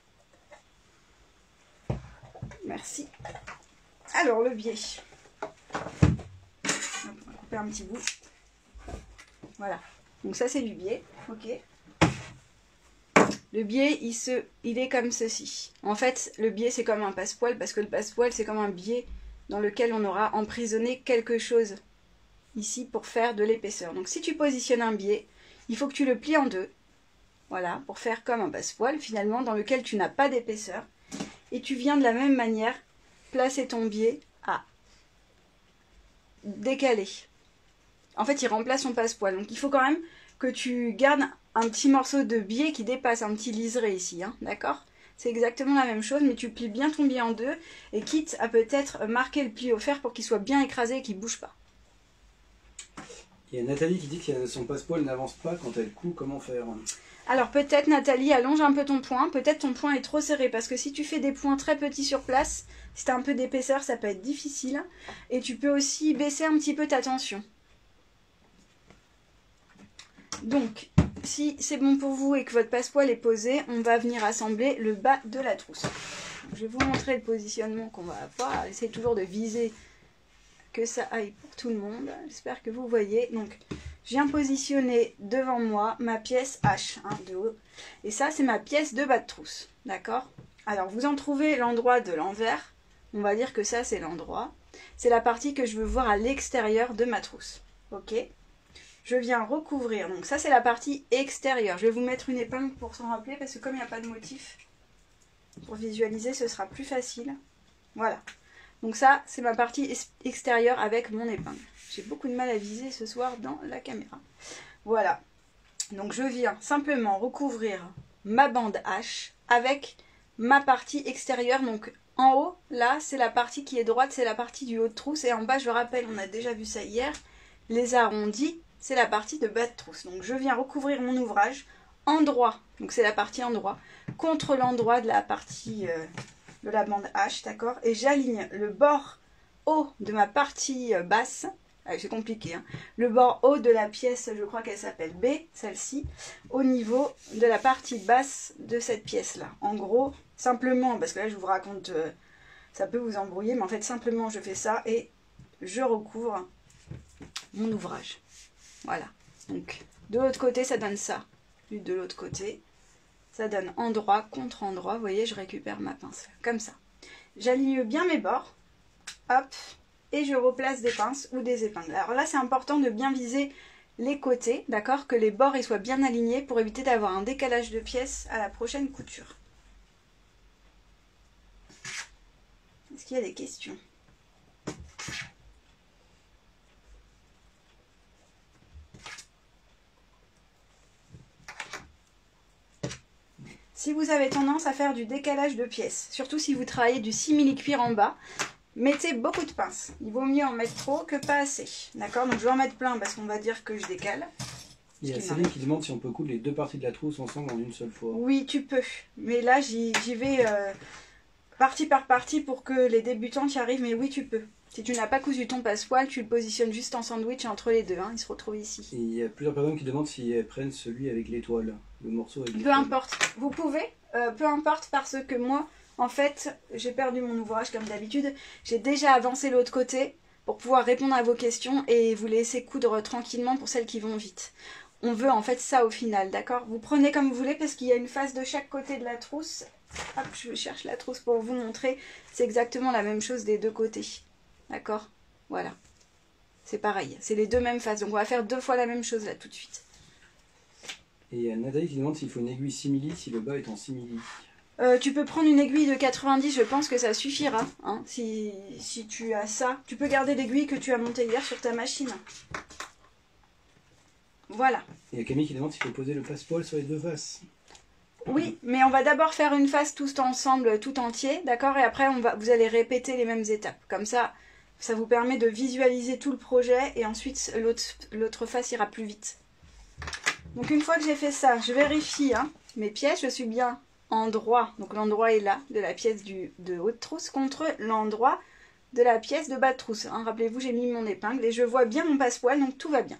Merci. Alors, le biais. On va couper un petit bout. Voilà. Donc ça, c'est du biais. Ok. Le biais, il, se, il est comme ceci. En fait, le biais, c'est comme un passepoil, parce que le passepoil, c'est comme un biais dans lequel on aura emprisonné quelque chose ici pour faire de l'épaisseur. Donc si tu positionnes un biais, il faut que tu le plies en deux. Voilà, pour faire comme un passepoil, finalement, dans lequel tu n'as pas d'épaisseur. Et tu viens de la même manière placer ton biais à décaler. En fait, il remplace son passepoil. Donc il faut quand même que tu gardes un petit morceau de biais qui dépasse, un petit liseré ici, hein, d'accord? C'est exactement la même chose, mais tu plies bien ton biais en deux, et quitte à peut-être marquer le pli au fer pour qu'il soit bien écrasé et qu'il ne bouge pas. Il y a Nathalie qui dit que son passepoil n'avance pas quand elle coud, comment faire? Alors peut-être, Nathalie, allonge un peu ton poing, peut-être ton poing est trop serré, parce que si tu fais des points très petits sur place, si tu as un peu d'épaisseur, ça peut être difficile, et tu peux aussi baisser un petit peu ta tension. Donc, si c'est bon pour vous et que votre passepoil est posé, on va venir assembler le bas de la trousse. Je vais vous montrer le positionnement qu'on va avoir. Essayez toujours de viser que ça aille pour tout le monde. J'espère que vous voyez. Donc, je viens positionner devant moi ma pièce H, hein, de haut. Et ça, c'est ma pièce de bas de trousse. D'accord? Alors, vous en trouvez l'endroit de l'envers. On va dire que ça, c'est l'endroit. C'est la partie que je veux voir à l'extérieur de ma trousse. Ok? Je viens recouvrir, donc ça c'est la partie extérieure. Je vais vous mettre une épingle pour s'en rappeler parce que comme il n'y a pas de motif, pour visualiser ce sera plus facile. Voilà, donc ça c'est ma partie extérieure avec mon épingle. J'ai beaucoup de mal à viser ce soir dans la caméra. Voilà, donc je viens simplement recouvrir ma bande H avec ma partie extérieure. Donc en haut, là c'est la partie qui est droite, c'est la partie du haut de trousse. Et en bas, je rappelle, on a déjà vu ça hier, les arrondis, c'est la partie de bas de trousse. Donc je viens recouvrir mon ouvrage en droit, donc c'est la partie en droit, contre l'endroit de la partie euh, de la bande H, d'accord? Et j'aligne le bord haut de ma partie euh, basse, ah, c'est compliqué, hein, le bord haut de la pièce, je crois qu'elle s'appelle B, celle-ci, au niveau de la partie basse de cette pièce-là. En gros, simplement, parce que là je vous raconte, euh, ça peut vous embrouiller, mais en fait simplement je fais ça et je recouvre mon ouvrage. Voilà, donc de l'autre côté ça donne ça, puis de l'autre côté ça donne endroit contre endroit. Vous voyez, je récupère ma pince comme ça. J'aligne bien mes bords, hop, et je replace des pinces ou des épingles. Alors là c'est important de bien viser les côtés, d'accord, que les bords ils soient bien alignés pour éviter d'avoir un décalage de pièces à la prochaine couture. Est-ce qu'il y a des questions ? Si vous avez tendance à faire du décalage de pièces, surtout si vous travaillez du simili-cuir en bas, mettez beaucoup de pinces. Il vaut mieux en mettre trop que pas assez. D'accord? Donc je vais en mettre plein parce qu'on va dire que je décale. Il y a Céline qui demande si on peut coudre les deux parties de la trousse ensemble en une seule fois. Oui, tu peux. Mais là, j'y vais... Euh, partie par partie pour que les débutants y arrivent, mais oui, tu peux. Si tu n'as pas cousu ton passepoil, tu le positionnes juste en sandwich entre les deux, hein, il se retrouve ici. Et il y a plusieurs personnes qui demandent si elles prennent celui avec l'étoile, le morceau avec Peu l'étoile. importe, vous pouvez, euh, peu importe, parce que moi, en fait, j'ai perdu mon ouvrage comme d'habitude, j'ai déjà avancé l'autre côté pour pouvoir répondre à vos questions et vous laisser coudre tranquillement pour celles qui vont vite. On veut en fait ça au final, d'accord? Vous prenez comme vous voulez parce qu'il y a une face de chaque côté de la trousse. Hop, je cherche la trousse pour vous montrer. C'est exactement la même chose des deux côtés. D'accord? Voilà. C'est pareil. C'est les deux mêmes faces. Donc on va faire deux fois la même chose là tout de suite. Et il y a Nathalie qui demande s'il faut une aiguille simili si le bas est en simili. Euh, tu peux prendre une aiguille de quatre-vingt-dix, je pense que ça suffira. Hein, si, si tu as ça. Tu peux garder l'aiguille que tu as montée hier sur ta machine. Voilà. Et il y a Camille qui demande s'il faut poser le passepoil sur les deux faces. Oui, mais on va d'abord faire une face tous ensemble, tout entier, d'accord? Et après, on va, vous allez répéter les mêmes étapes. Comme ça, ça vous permet de visualiser tout le projet et ensuite l'autre face ira plus vite. Donc une fois que j'ai fait ça, je vérifie hein, mes pièces. Je suis bien en droit, donc l'endroit est là, de la pièce du, de haut de trousse contre l'endroit de la pièce de bas de trousse. Hein. Rappelez-vous, j'ai mis mon épingle et je vois bien mon passepoil, donc tout va bien.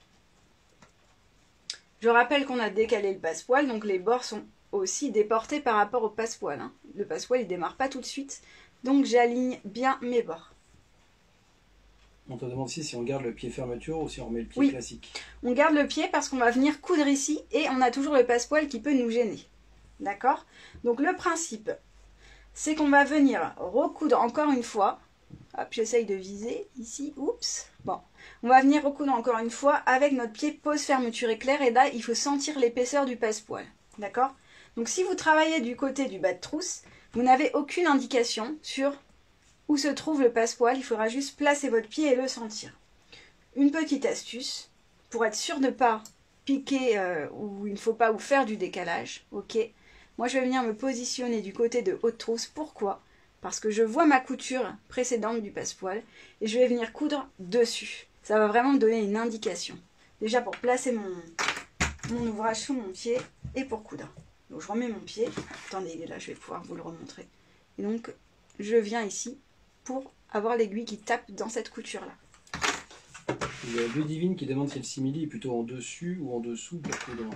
Je rappelle qu'on a décalé le passepoil, donc les bords sont aussi déportés par rapport au passepoil. Hein. Le passepoil, il ne démarre pas tout de suite, donc j'aligne bien mes bords. On te demande aussi si on garde le pied fermeture ou si on remet le pied oui. classique. On garde le pied parce qu'on va venir coudre ici et on a toujours le passepoil qui peut nous gêner. D'accord? Donc le principe, c'est qu'on va venir recoudre encore une fois. Hop, j'essaye de viser ici. Oups. Bon. On va venir recoudre encore une fois avec notre pied pose fermeture éclair. Et là, il faut sentir l'épaisseur du passepoil. D'accord? Donc si vous travaillez du côté du bas de trousse, vous n'avez aucune indication sur où se trouve le passepoil. Il faudra juste placer votre pied et le sentir. Une petite astuce, pour être sûr de ne pas piquer euh, ou il ne faut pas vous faire du décalage. Ok? Moi, je vais venir me positionner du côté de haute trousse. Pourquoi? Parce que je vois ma couture précédente du passepoil et je vais venir coudre dessus. Ça va vraiment me donner une indication. Déjà pour placer mon, mon ouvrage sous mon pied et pour coudre. Donc je remets mon pied. Attendez, il est là, je vais pouvoir vous le remontrer. Et donc, je viens ici pour avoir l'aiguille qui tape dans cette couture-là. Il y a Ludivine qui demande si le simili est plutôt en dessus ou en dessous pour coudre.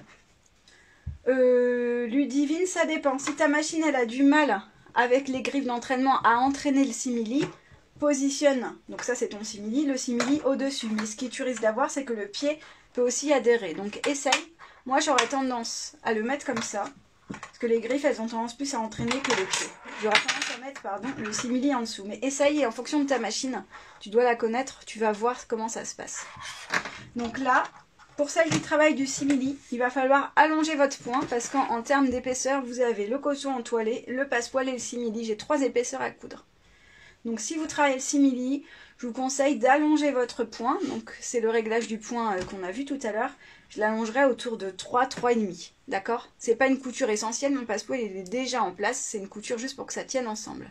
Euh, Ludivine, ça dépend. Si ta machine, elle a du mal avec les griffes d'entraînement à entraîner le simili, positionne, donc ça c'est ton simili, le simili au-dessus. Mais ce qui tu risques d'avoir, c'est que le pied peut aussi adhérer. Donc essaye. Moi, j'aurais tendance à le mettre comme ça, parce que les griffes, elles ont tendance plus à entraîner que le pied. J'aurais tendance à mettre, pardon, le simili en dessous. Mais essaye et en fonction de ta machine, tu dois la connaître, tu vas voir comment ça se passe. Donc là, pour celle qui travaille du simili, il va falloir allonger votre point parce qu'en termes d'épaisseur, vous avez le coton entoilé, le passepoil et le simili. J'ai trois épaisseurs à coudre. Donc si vous travaillez le simili, je vous conseille d'allonger votre point. Donc c'est le réglage du point euh, qu'on a vu tout à l'heure. Je l'allongerai autour de trois, trois virgule cinq. D'accord? C'est pas une couture essentielle, mon passepoil il est déjà en place. C'est une couture juste pour que ça tienne ensemble.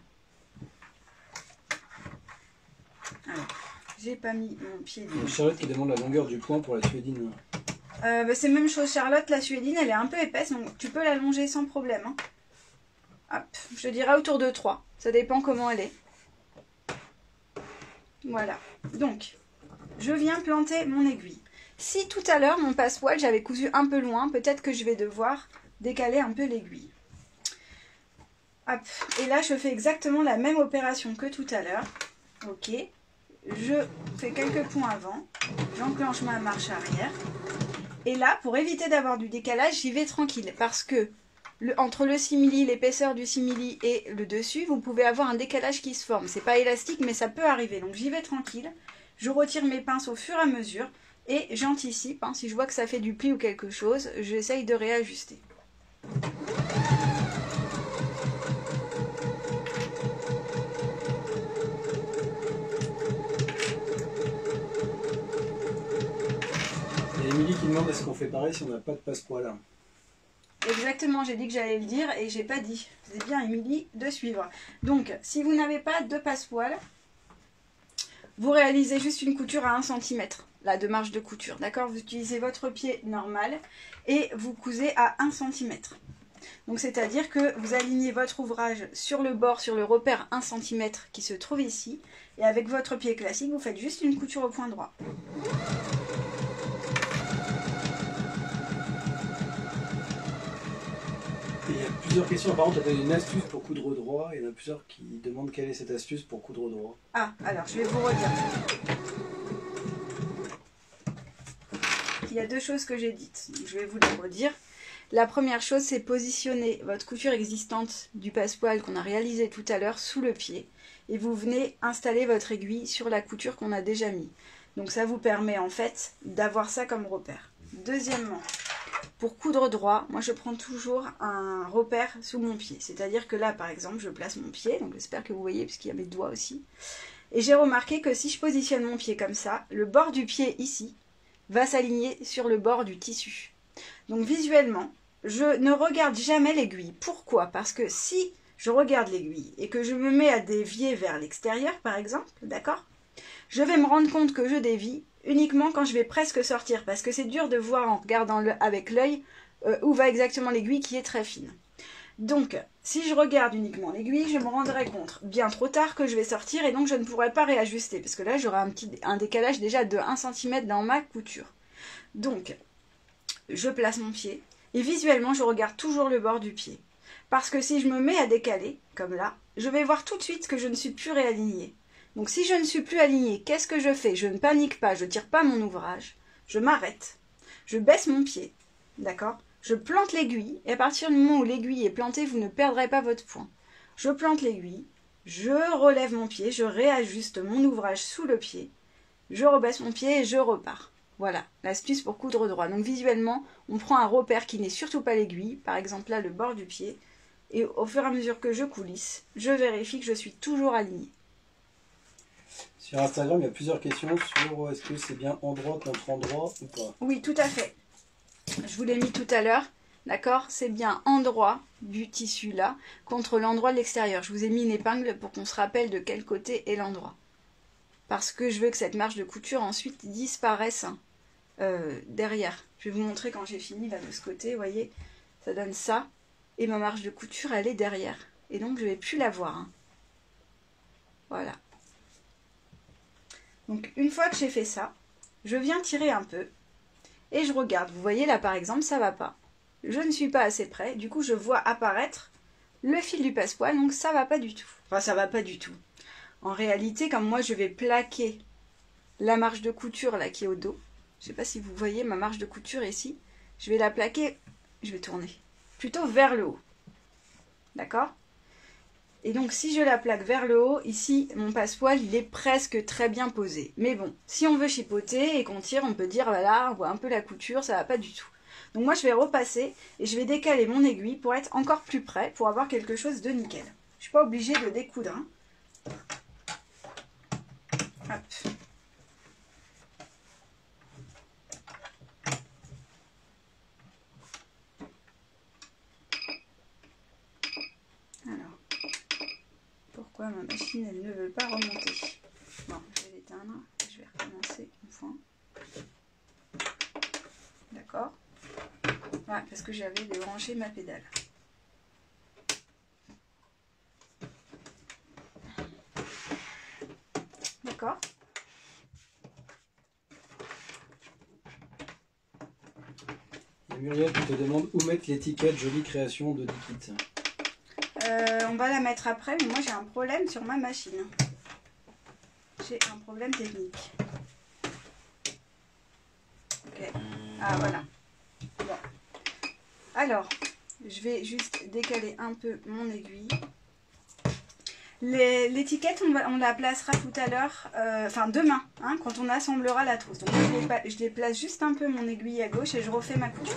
Alors. J'ai pas mis mon pied. Il y a Charlotte qui demande la longueur du point pour la suédine. Euh, bah, c'est même chose, Charlotte. La suédine, elle est un peu épaisse, donc tu peux l'allonger sans problème. Hein. Hop, je dirais autour de trois. Ça dépend comment elle est. Voilà. Donc, je viens planter mon aiguille. Si tout à l'heure, mon passepoil, j'avais cousu un peu loin, peut-être que je vais devoir décaler un peu l'aiguille. Hop. Et là, je fais exactement la même opération que tout à l'heure. Ok. Je fais quelques points avant, j'enclenche ma marche arrière. Et là, pour éviter d'avoir du décalage, j'y vais tranquille. Parce que le, entre le simili, l'épaisseur du simili et le dessus, vous pouvez avoir un décalage qui se forme. C'est pas élastique, mais ça peut arriver. Donc j'y vais tranquille. Je retire mes pinces au fur et à mesure. Et j'anticipe. Hein, si je vois que ça fait du pli ou quelque chose, j'essaye de réajuster. Émilie qui demande est-ce qu'on fait pareil si on n'a pas de passepoil. Exactement, j'ai dit que j'allais le dire et j'ai pas dit. C'est bien, Émilie, de suivre. Donc, si vous n'avez pas de passepoil, vous réalisez juste une couture à un centimètre, là, de marge de couture. D'accord? Vous utilisez votre pied normal et vous cousez à un centimètre. Donc c'est-à-dire que vous alignez votre ouvrage sur le bord, sur le repère un centimètre qui se trouve ici, et avec votre pied classique, vous faites juste une couture au point droit. Il y a plusieurs questions. Par contre, tu as une astuce pour coudre droit. Il y en a plusieurs qui demandent quelle est cette astuce pour coudre droit. Ah, alors je vais vous redire. Il y a deux choses que j'ai dites. Je vais vous les redire. La première chose, c'est positionner votre couture existante du passepoil qu'on a réalisé tout à l'heure sous le pied. Et vous venez installer votre aiguille sur la couture qu'on a déjà mis. Donc ça vous permet en fait d'avoir ça comme repère. Deuxièmement, pour coudre droit, moi je prends toujours un repère sous mon pied. C'est-à-dire que là par exemple, je place mon pied, donc j'espère que vous voyez puisqu'il y a mes doigts aussi. Et j'ai remarqué que si je positionne mon pied comme ça, le bord du pied ici va s'aligner sur le bord du tissu. Donc visuellement, je ne regarde jamais l'aiguille. Pourquoi? Parce que si je regarde l'aiguille et que je me mets à dévier vers l'extérieur, par exemple, d'accord, je vais me rendre compte que je dévie uniquement quand je vais presque sortir, parce que c'est dur de voir en regardant le, avec l'œil euh, où va exactement l'aiguille qui est très fine. Donc, si je regarde uniquement l'aiguille, je me rendrai compte bien trop tard que je vais sortir et donc je ne pourrai pas réajuster, parce que là j'aurai un petit un décalage déjà de un centimètre dans ma couture. Donc, je place mon pied. Et visuellement, je regarde toujours le bord du pied. Parce que si je me mets à décaler, comme là, je vais voir tout de suite que je ne suis plus réalignée. Donc si je ne suis plus alignée, qu'est-ce que je fais? Je ne panique pas, je ne tire pas mon ouvrage. Je m'arrête. Je baisse mon pied. D'accord? Je plante l'aiguille. Et à partir du moment où l'aiguille est plantée, vous ne perdrez pas votre point. Je plante l'aiguille. Je relève mon pied. Je réajuste mon ouvrage sous le pied. Je rebaisse mon pied et je repars. Voilà, l'astuce pour coudre droit. Donc visuellement, on prend un repère qui n'est surtout pas l'aiguille, par exemple là le bord du pied, et au fur et à mesure que je coulisse, je vérifie que je suis toujours alignée. Sur Instagram, il y a plusieurs questions sur est-ce que c'est bien endroit contre endroit ou pas? Oui, tout à fait. Je vous l'ai mis tout à l'heure, d'accord? C'est bien endroit du tissu là contre l'endroit de l'extérieur. Je vous ai mis une épingle pour qu'on se rappelle de quel côté est l'endroit. Parce que je veux que cette marge de couture ensuite disparaisse euh, derrière. Je vais vous montrer quand j'ai fini là de ce côté, vous voyez, ça donne ça. Et ma marge de couture, elle est derrière. Et donc je ne vais plus la voir. Hein. Voilà. Donc une fois que j'ai fait ça, je viens tirer un peu. Et je regarde. Vous voyez là par exemple, ça ne va pas. Je ne suis pas assez près. Du coup, je vois apparaître le fil du passepoil. Donc ça ne va pas du tout. Enfin, ça ne va pas du tout. En réalité, comme moi, je vais plaquer la marge de couture là qui est au dos. Je ne sais pas si vous voyez ma marge de couture ici. Je vais la plaquer, je vais tourner, plutôt vers le haut. D'accord? Et donc, si je la plaque vers le haut, ici, mon passepoil, il est presque très bien posé. Mais bon, si on veut chipoter et qu'on tire, on peut dire, voilà, on voit un peu la couture, ça ne va pas du tout. Donc moi, je vais repasser et je vais décaler mon aiguille pour être encore plus près, pour avoir quelque chose de nickel. Je ne suis pas obligée de découdre. Hein. Hop. Alors, pourquoi ma machine elle ne veut pas remonter? Bon, je vais l'éteindre et je vais recommencer une fois. D'accord? Voilà, parce que j'avais débranché ma pédale. D'accord? Il y a Muriel qui te demande où mettre l'étiquette jolie création de Dikit. Euh, on va la mettre après, mais moi j'ai un problème sur ma machine. J'ai un problème technique. Ok. Ah voilà. Bon. Alors, je vais juste décaler un peu mon aiguille. L'étiquette, on, on la placera tout à l'heure, euh, enfin demain, hein, quand on assemblera la trousse. Donc je les, je les place juste un peu mon aiguille à gauche et je refais ma couture.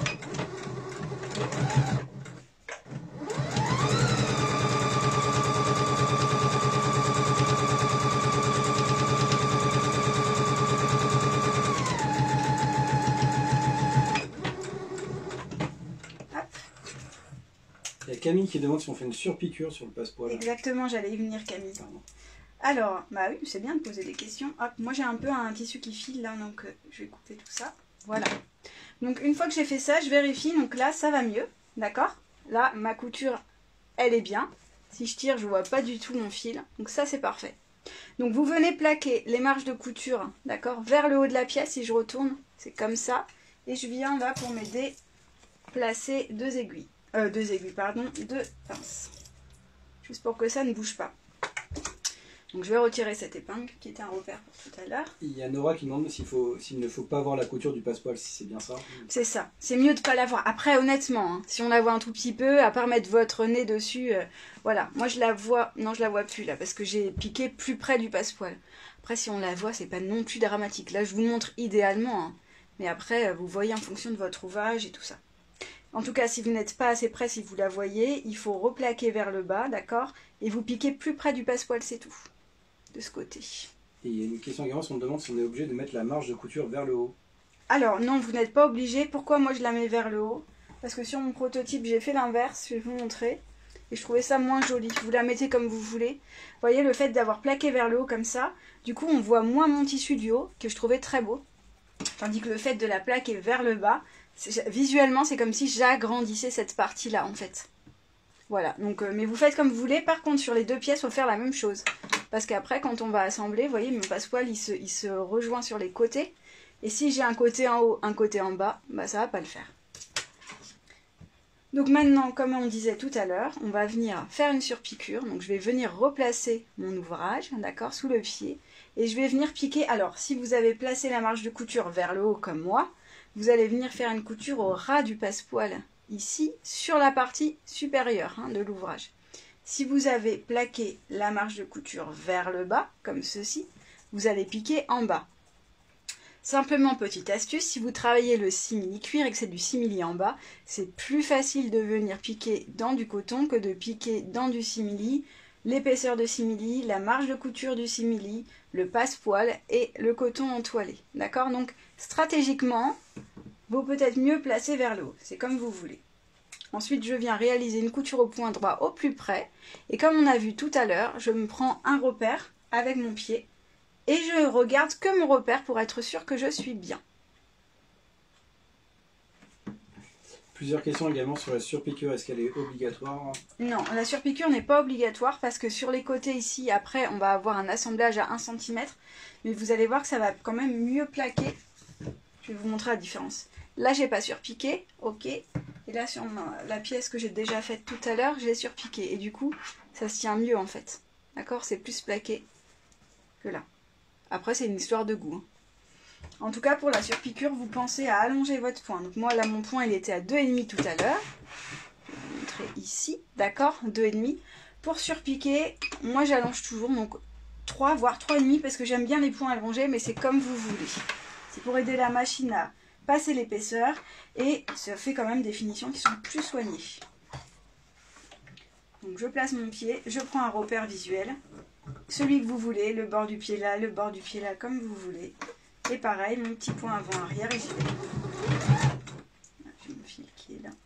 Il y a Camille qui demande si on fait une surpiqûre sur le passepoil. Exactement, j'allais y venir Camille. Pardon. Alors, bah oui, c'est bien de poser des questions. Hop, moi j'ai un peu un tissu qui file là, donc euh, je vais couper tout ça. Voilà. Donc une fois que j'ai fait ça, je vérifie. Donc là, ça va mieux, d'accord? Là, ma couture, elle est bien. Si je tire, je vois pas du tout mon fil. Donc ça, c'est parfait. Donc vous venez plaquer les marges de couture, d'accord, vers le haut de la pièce. Si je retourne, c'est comme ça. Et je viens là pour m'aider, placer deux aiguilles. Euh, deux aiguilles, pardon, deux pinces. Juste pour que ça ne bouge pas. Donc je vais retirer cette épingle qui était un repère pour tout à l'heure. Il y a Nora qui demande s'il faut, s'il ne faut pas voir la couture du passepoil, si c'est bien ça. C'est ça, c'est mieux de pas la voir. Après honnêtement, hein, si on la voit un tout petit peu, à part mettre votre nez dessus, euh, voilà. Moi je la vois, non je la vois plus là, parce que j'ai piqué plus près du passepoil. Après si on la voit, c'est pas non plus dramatique. Là je vous montre idéalement, hein. Mais après vous voyez en fonction de votre ouvrage et tout ça. En tout cas, si vous n'êtes pas assez près, si vous la voyez, il faut replaquer vers le bas, d'accord? Et vous piquez plus près du passepoil, c'est tout. De ce côté. Et il y a une question également, si on demande si on est obligé de mettre la marge de couture vers le haut. Alors non, vous n'êtes pas obligé. Pourquoi moi je la mets vers le haut? Parce que sur mon prototype, j'ai fait l'inverse, je vais vous montrer. Et je trouvais ça moins joli. Vous la mettez comme vous voulez. Vous voyez, le fait d'avoir plaqué vers le haut comme ça, du coup on voit moins mon tissu du haut, que je trouvais très beau. Tandis que le fait de la plaquer vers le bas, visuellement c'est comme si j'agrandissais cette partie-là en fait. Voilà, donc, euh, mais vous faites comme vous voulez. Par contre, sur les deux pièces, il faut faire la même chose. Parce qu'après, quand on va assembler, vous voyez, mon passepoil, il se, il se rejoint sur les côtés. Et si j'ai un côté en haut, un côté en bas, bah ça va pas le faire. Donc maintenant, comme on disait tout à l'heure, on va venir faire une surpiqûre. Donc je vais venir replacer mon ouvrage, d'accord, sous le pied. Et je vais venir piquer. Alors, si vous avez placé la marge de couture vers le haut comme moi, vous allez venir faire une couture au ras du passepoil. Ici, sur la partie supérieure hein, de l'ouvrage. Si vous avez plaqué la marge de couture vers le bas, comme ceci, vous allez piquer en bas. Simplement, petite astuce, si vous travaillez le simili-cuir et que c'est du simili en bas, c'est plus facile de venir piquer dans du coton que de piquer dans du simili, l'épaisseur de simili, la marge de couture du simili, le passepoil et le coton entoilé. D'accord? Donc, stratégiquement, vaut peut-être mieux placer vers le haut, c'est comme vous voulez. Ensuite, je viens réaliser une couture au point droit au plus près. Et comme on a vu tout à l'heure, je me prends un repère avec mon pied. Et je regarde que mon repère pour être sûr que je suis bien. Plusieurs questions également sur la surpiqûre, est-ce qu'elle est obligatoire? Non, la surpiqûre n'est pas obligatoire parce que sur les côtés ici, après, on va avoir un assemblage à un centimètre. Mais vous allez voir que ça va quand même mieux plaquer. Je vais vous montrer la différence. Là, j'ai pas surpiqué, ok. Et là, sur ma, la pièce que j'ai déjà faite tout à l'heure, je l'ai surpiqué. Et du coup, ça se tient mieux en fait. D'accord? C'est plus plaqué que là. Après, c'est une histoire de goût. Hein. En tout cas, pour la surpiqûre, vous pensez à allonger votre point. Donc moi, là, mon point, il était à deux virgule cinq tout à l'heure. Je vais vous montrer ici, d'accord? deux virgule cinq. Pour surpiquer, moi, j'allonge toujours, donc trois, voire trois virgule cinq, parce que j'aime bien les points allongés, mais c'est comme vous voulez. C'est pour aider la machine à passer l'épaisseur, et ça fait quand même des finitions qui sont plus soignées. Donc je place mon pied, je prends un repère visuel, celui que vous voulez, le bord du pied là, le bord du pied là, comme vous voulez. Et pareil, mon petit point avant-arrière et j'y vais. J'ai mon fil qui est là.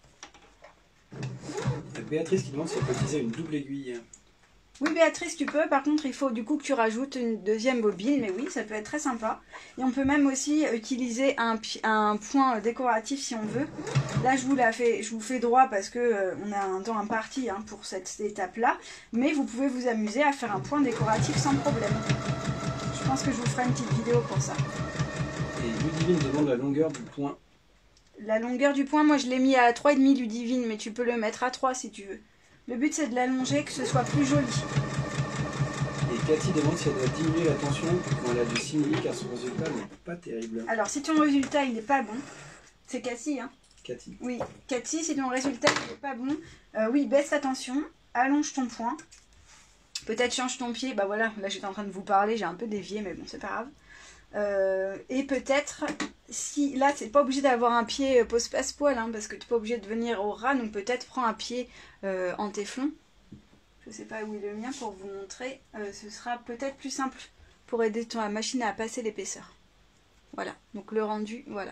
Béatrice qui demande si on peut utiliser une double aiguille. Oui Béatrice, tu peux, par contre il faut du coup que tu rajoutes une deuxième bobine, mais oui, ça peut être très sympa. Et on peut même aussi utiliser un, un point décoratif si on veut. Là je vous, la fais, je vous fais droit parce que euh, on a un temps imparti hein, pour cette étape-là, mais vous pouvez vous amuser à faire un point décoratif sans problème. Je pense que je vous ferai une petite vidéo pour ça. Et Ludivine demande la longueur du point. La longueur du point, moi je l'ai mis à trois virgule cinq Ludivine, mais tu peux le mettre à trois si tu veux. Le but c'est de l'allonger, que ce soit plus joli. Et Cathy demande si elle doit diminuer la tension quand elle a du simili car son résultat n'est pas terrible. Alors si ton résultat il n'est pas bon, c'est Cathy hein. Cathy. Oui, Cathy, si ton résultat il n'est pas bon, euh, oui, baisse ta tension, allonge ton point. Peut-être change ton pied, bah voilà, là j'étais en train de vous parler, j'ai un peu dévié, mais bon c'est pas grave. Euh, et peut-être, si là c'est pas obligé d'avoir un pied pose passe-poil, hein, parce que tu n'es pas obligé de venir au ras, donc peut-être prends un pied euh, en téflon. Je sais pas où est le mien pour vous montrer, euh, ce sera peut-être plus simple pour aider ton la machine à passer l'épaisseur. Voilà, donc le rendu, voilà.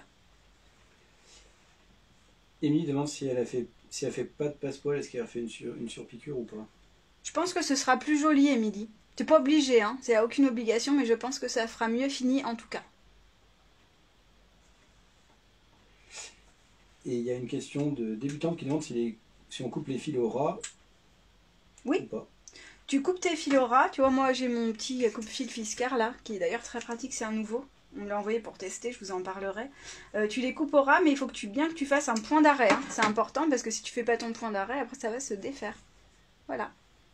Émilie demande si elle a fait, si elle fait pas de passe-poil, est-ce qu'elle a fait une, sur, une surpiqûre ou pas? Je pense que ce sera plus joli, Émilie. T'es pas obligé, hein, c'est à aucune obligation, mais je pense que ça fera mieux fini en tout cas. Et il y a une question de débutante qui demande si les si on coupe les fils au ras. Oui. Ou pas. Tu coupes tes fils au ras. Tu vois, moi j'ai mon petit coupe-fil Fiskars là, qui est d'ailleurs très pratique, c'est un nouveau. On me l'a envoyé pour tester, je vous en parlerai. Euh, tu les coupes au ras, mais il faut que tu, bien que tu fasses un point d'arrêt. Hein. C'est important parce que si tu fais pas ton point d'arrêt, après ça va se défaire. Voilà.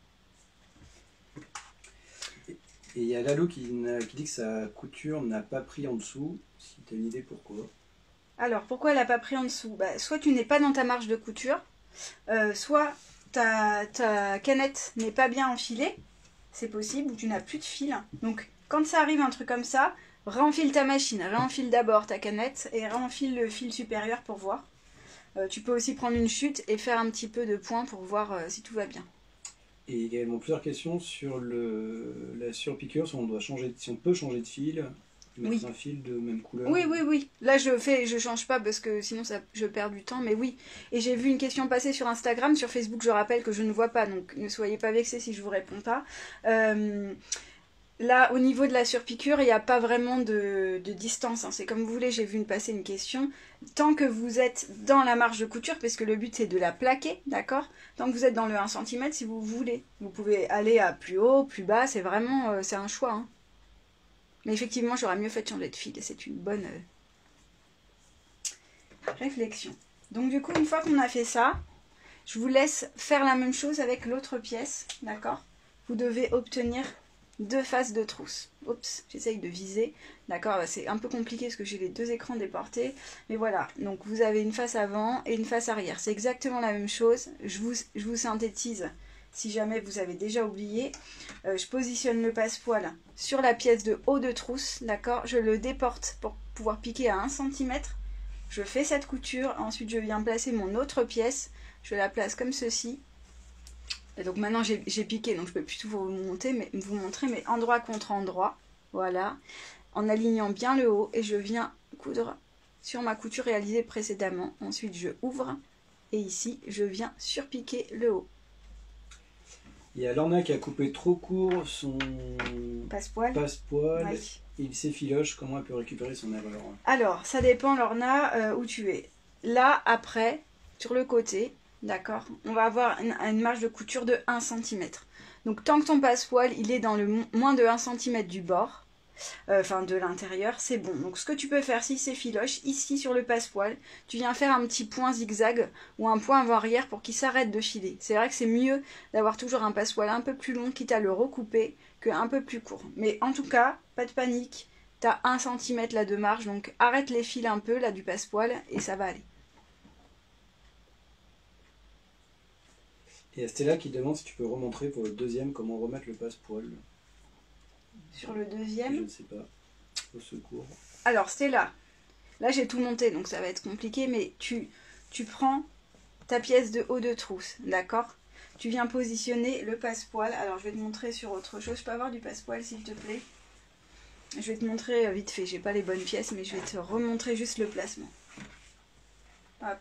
Et il y a Lalo qui, qui dit que sa couture n'a pas pris en dessous. Si tu as une idée pourquoi. Alors, pourquoi elle n'a pas pris en dessous? Bah, soit tu n'es pas dans ta marge de couture, euh, soit ta, ta canette n'est pas bien enfilée, c'est possible, ou tu n'as plus de fil. Donc, quand ça arrive un truc comme ça, réenfile ta machine, réenfile d'abord ta canette et réenfile le fil supérieur pour voir. Euh, tu peux aussi prendre une chute et faire un petit peu de point pour voir euh, si tout va bien. Et également plusieurs questions sur le, la surpiqûre, si on, doit changer, si on peut changer de fil, mettre Oui. un fil de même couleur. Oui, oui, oui. Là, je fais, je change pas parce que sinon ça, je perds du temps, mais oui. Et j'ai vu une question passer sur Instagram, sur Facebook, je rappelle que je ne vois pas, donc ne soyez pas vexés si je vous réponds pas. Euh, Là, au niveau de la surpiqûre, il n'y a pas vraiment de, de distance. Hein. C'est comme vous voulez, j'ai vu une, passer une question. Tant que vous êtes dans la marge de couture, parce que le but c'est de la plaquer, d'accord? Tant que vous êtes dans le un centimètre, si vous voulez. Vous pouvez aller à plus haut, plus bas, c'est vraiment, euh, c'est un choix. Hein. Mais effectivement, j'aurais mieux fait de changer de fil. Et c'est une bonne euh, réflexion. Donc du coup, une fois qu'on a fait ça, je vous laisse faire la même chose avec l'autre pièce, d'accord? Vous devez obtenir deux faces de trousse. Oups, j'essaye de viser. D'accord, c'est un peu compliqué parce que j'ai les deux écrans déportés. Mais voilà, donc vous avez une face avant et une face arrière. C'est exactement la même chose. Je vous, je vous synthétise si jamais vous avez déjà oublié. Euh, je positionne le passepoil sur la pièce de haut de trousse. D'accord, je le déporte pour pouvoir piquer à un centimètre. Je fais cette couture. Ensuite, je viens placer mon autre pièce. Je la place comme ceci. Et donc maintenant j'ai piqué, donc je peux plus tout vous, monter, mais, vous montrer, mais endroit contre endroit, voilà, en alignant bien le haut, et je viens coudre sur ma couture réalisée précédemment. Ensuite je ouvre, et ici je viens surpiquer le haut. Il y a Lorna qui a coupé trop court son passepoil. Passepoil. Oui. Il s'effiloche, comment elle peut récupérer son erreur? Alors, ça dépend Lorna euh, où tu es. Là, après, sur le côté, d'accord, on va avoir une, une marge de couture de un centimètre. Donc tant que ton passepoil il est dans le moins de un centimètre du bord, euh, enfin de l'intérieur, c'est bon. Donc ce que tu peux faire si c'est filoche, ici sur le passepoil, tu viens faire un petit point zigzag ou un point avant-arrière pour qu'il s'arrête de filer. C'est vrai que c'est mieux d'avoir toujours un passepoil un peu plus long, quitte à le recouper, qu'un peu plus court. Mais en tout cas, pas de panique, tu as un centimètre là de marge, donc arrête les fils un peu là du passepoil et ça va aller. Et il y a Stella qui demande si tu peux remontrer pour le deuxième comment remettre le passepoil. Sur le deuxième? Je ne sais pas. Au secours. Alors Stella, là j'ai tout monté donc ça va être compliqué, mais tu, tu prends ta pièce de haut de trousse, d'accord? Tu viens positionner le passepoil. Alors je vais te montrer sur autre chose. Je peux avoir du passepoil s'il te plaît? Je vais te montrer vite fait, j'ai pas les bonnes pièces, mais je vais te remontrer juste le placement. Hop.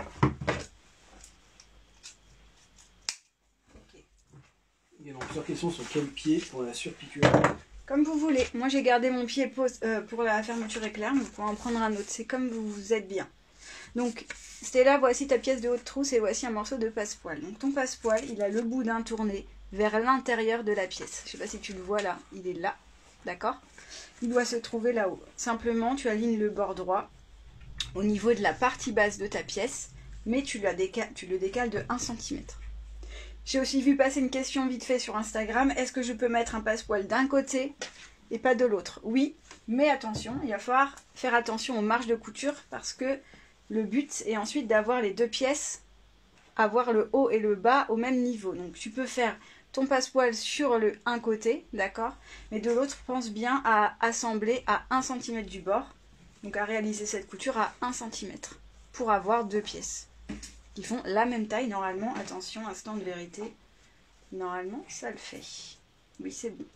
Il y a plusieurs questions sur quel pied pour la surpiqûre. Comme vous voulez. Moi j'ai gardé mon pied pose, euh, pour la fermeture éclair, mais vous pouvez en prendre un autre. C'est comme vous, vous êtes bien. Donc Stella, voici ta pièce de haute trousse et voici un morceau de passepoil. Donc ton passepoil, il a le bout d'un tourné vers l'intérieur de la pièce. Je ne sais pas si tu le vois là, il est là. D'accord? Il doit se trouver là-haut. Simplement, tu alignes le bord droit au niveau de la partie basse de ta pièce, mais tu, la déca- tu le décales de un centimètre. J'ai aussi vu passer une question vite fait sur Instagram. Est-ce que je peux mettre un passepoil d'un côté et pas de l'autre? Oui, mais attention, il va falloir faire attention aux marges de couture parce que le but est ensuite d'avoir les deux pièces, avoir le haut et le bas au même niveau. Donc tu peux faire ton passepoil sur le un côté, d'accord? Mais de l'autre, pense bien à assembler à un centimètre du bord. Donc à réaliser cette couture à un centimètre pour avoir deux pièces qui font la même taille normalement. Attention, instant de vérité. Normalement, ça le fait. Oui, c'est bon.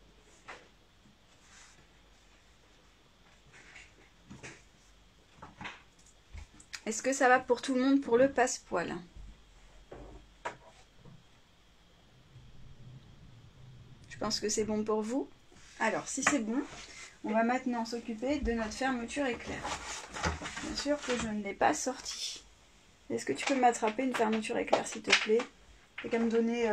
Est-ce que ça va pour tout le monde pour le passepoil? Je pense que c'est bon pour vous. Alors, si c'est bon, on va maintenant s'occuper de notre fermeture éclair. Bien sûr que je ne l'ai pas sortie. Est-ce que tu peux m'attraper une fermeture éclair, s'il te plaît? T'as qu'à me donner euh,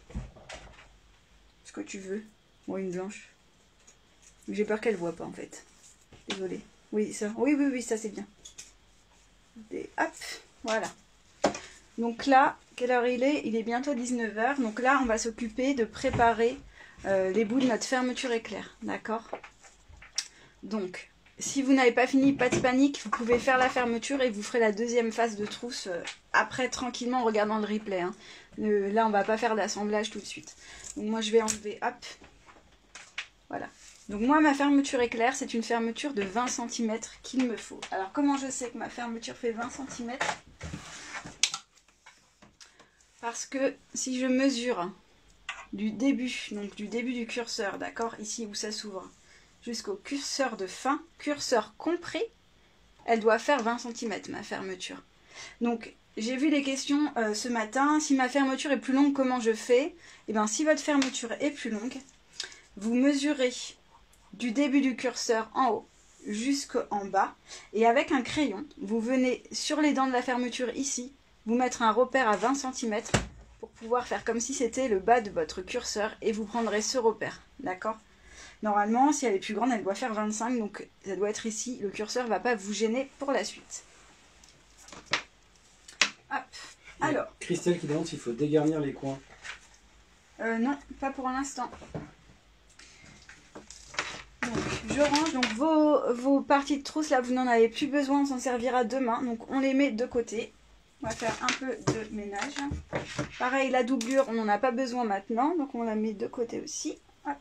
ce que tu veux. Bon, une blanche. J'ai peur qu'elle voit pas, en fait. Désolée. Oui, ça. Oui, oui, oui, ça, c'est bien. Et hop, voilà. Donc là, quelle heure il est? Il est bientôt dix-neuf heures. Donc là, on va s'occuper de préparer euh, les bouts de notre fermeture éclair. D'accord? Donc, si vous n'avez pas fini, pas de panique, vous pouvez faire la fermeture et vous ferez la deuxième phase de trousse euh, après, tranquillement, en regardant le replay. Hein. Euh, là, on va pas faire l'assemblage tout de suite. Donc moi, je vais enlever, hop. Voilà. Donc moi, ma fermeture éclair, c'est une fermeture de vingt centimètres qu'il me faut. Alors, comment je sais que ma fermeture fait vingt centimètres? Parce que si je mesure du début, donc du début du curseur, d'accord, ici où ça s'ouvre, jusqu'au curseur de fin, curseur compris, elle doit faire vingt centimètres, ma fermeture. Donc, j'ai vu des questions euh, ce matin, si ma fermeture est plus longue, comment je fais? Eh bien, si votre fermeture est plus longue, vous mesurez du début du curseur en haut jusqu'en bas, et avec un crayon, vous venez sur les dents de la fermeture ici, vous mettre un repère à vingt centimètres pour pouvoir faire comme si c'était le bas de votre curseur, et vous prendrez ce repère, d'accord? Normalement, si elle est plus grande, elle doit faire vingt-cinq, donc ça doit être ici. Le curseur ne va pas vous gêner pour la suite. Hop. Alors. Christelle qui demande s'il faut dégarnir les coins. Euh, non, pas pour l'instant. Donc, je range. Donc, vos, vos parties de trousse, là, vous n'en avez plus besoin. On s'en servira demain. Donc, on les met de côté. On va faire un peu de ménage. Pareil, la doublure, on n'en a pas besoin maintenant. Donc, on la met de côté aussi. Hop.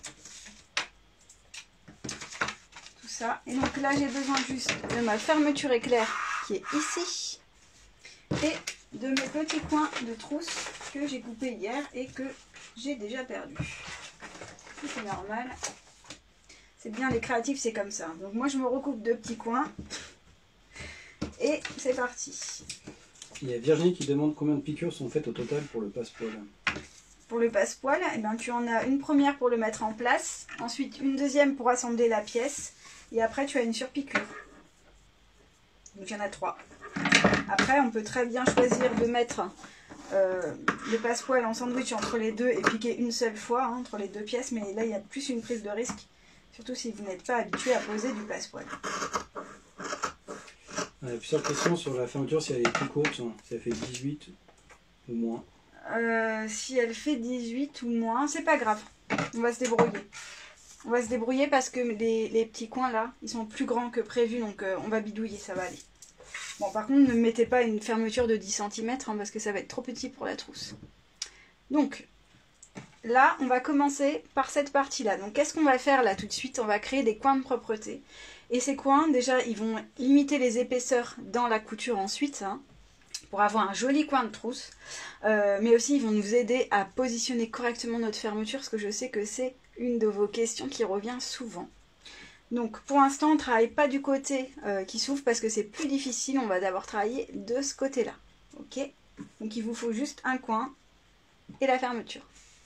Ça. Et donc là, j'ai besoin juste de ma fermeture éclair qui est ici. Et de mes petits coins de trousse que j'ai coupés hier et que j'ai déjà perdu. C'est normal. C'est bien, les créatifs, c'est comme ça. Donc moi, je me recoupe deux petits coins. Et c'est parti. Il y a Virginie qui demande combien de piqûres sont faites au total pour le passepoil. Pour le passepoil, eh ben, tu en as une première pour le mettre en place. Ensuite, une deuxième pour assembler la pièce. Et après, tu as une surpiqûre. Donc, il y en a trois. Après, on peut très bien choisir de mettre euh, le passepoil en sandwich entre les deux et piquer une seule fois hein, entre les deux pièces. Mais là, il y a plus une prise de risque. Surtout si vous n'êtes pas habitué à poser du passepoil. Il y a plusieurs questions sur la fermeture, si elle est plus courte, si elle fait dix-huit ou moins. Euh, si elle fait dix-huit ou moins, c'est pas grave. On va se débrouiller. On va se débrouiller parce que les, les petits coins là, ils sont plus grands que prévu, donc euh, on va bidouiller, ça va aller. Bon, par contre, ne mettez pas une fermeture de dix centimètres hein, parce que ça va être trop petit pour la trousse. Donc, là, on va commencer par cette partie-là. Donc, qu'est-ce qu'on va faire là tout de suite? On va créer des coins de propreté. Et ces coins, déjà, ils vont limiter les épaisseurs dans la couture ensuite, hein, pour avoir un joli coin de trousse. Euh, mais aussi, ils vont nous aider à positionner correctement notre fermeture, parce que je sais que c'est une de vos questions qui revient souvent. Donc pour l'instant on ne travaille pas du côté euh, qui s'ouvre parce que c'est plus difficile, on va d'abord travailler de ce côté là. Ok, donc il vous faut juste un coin et la fermeture.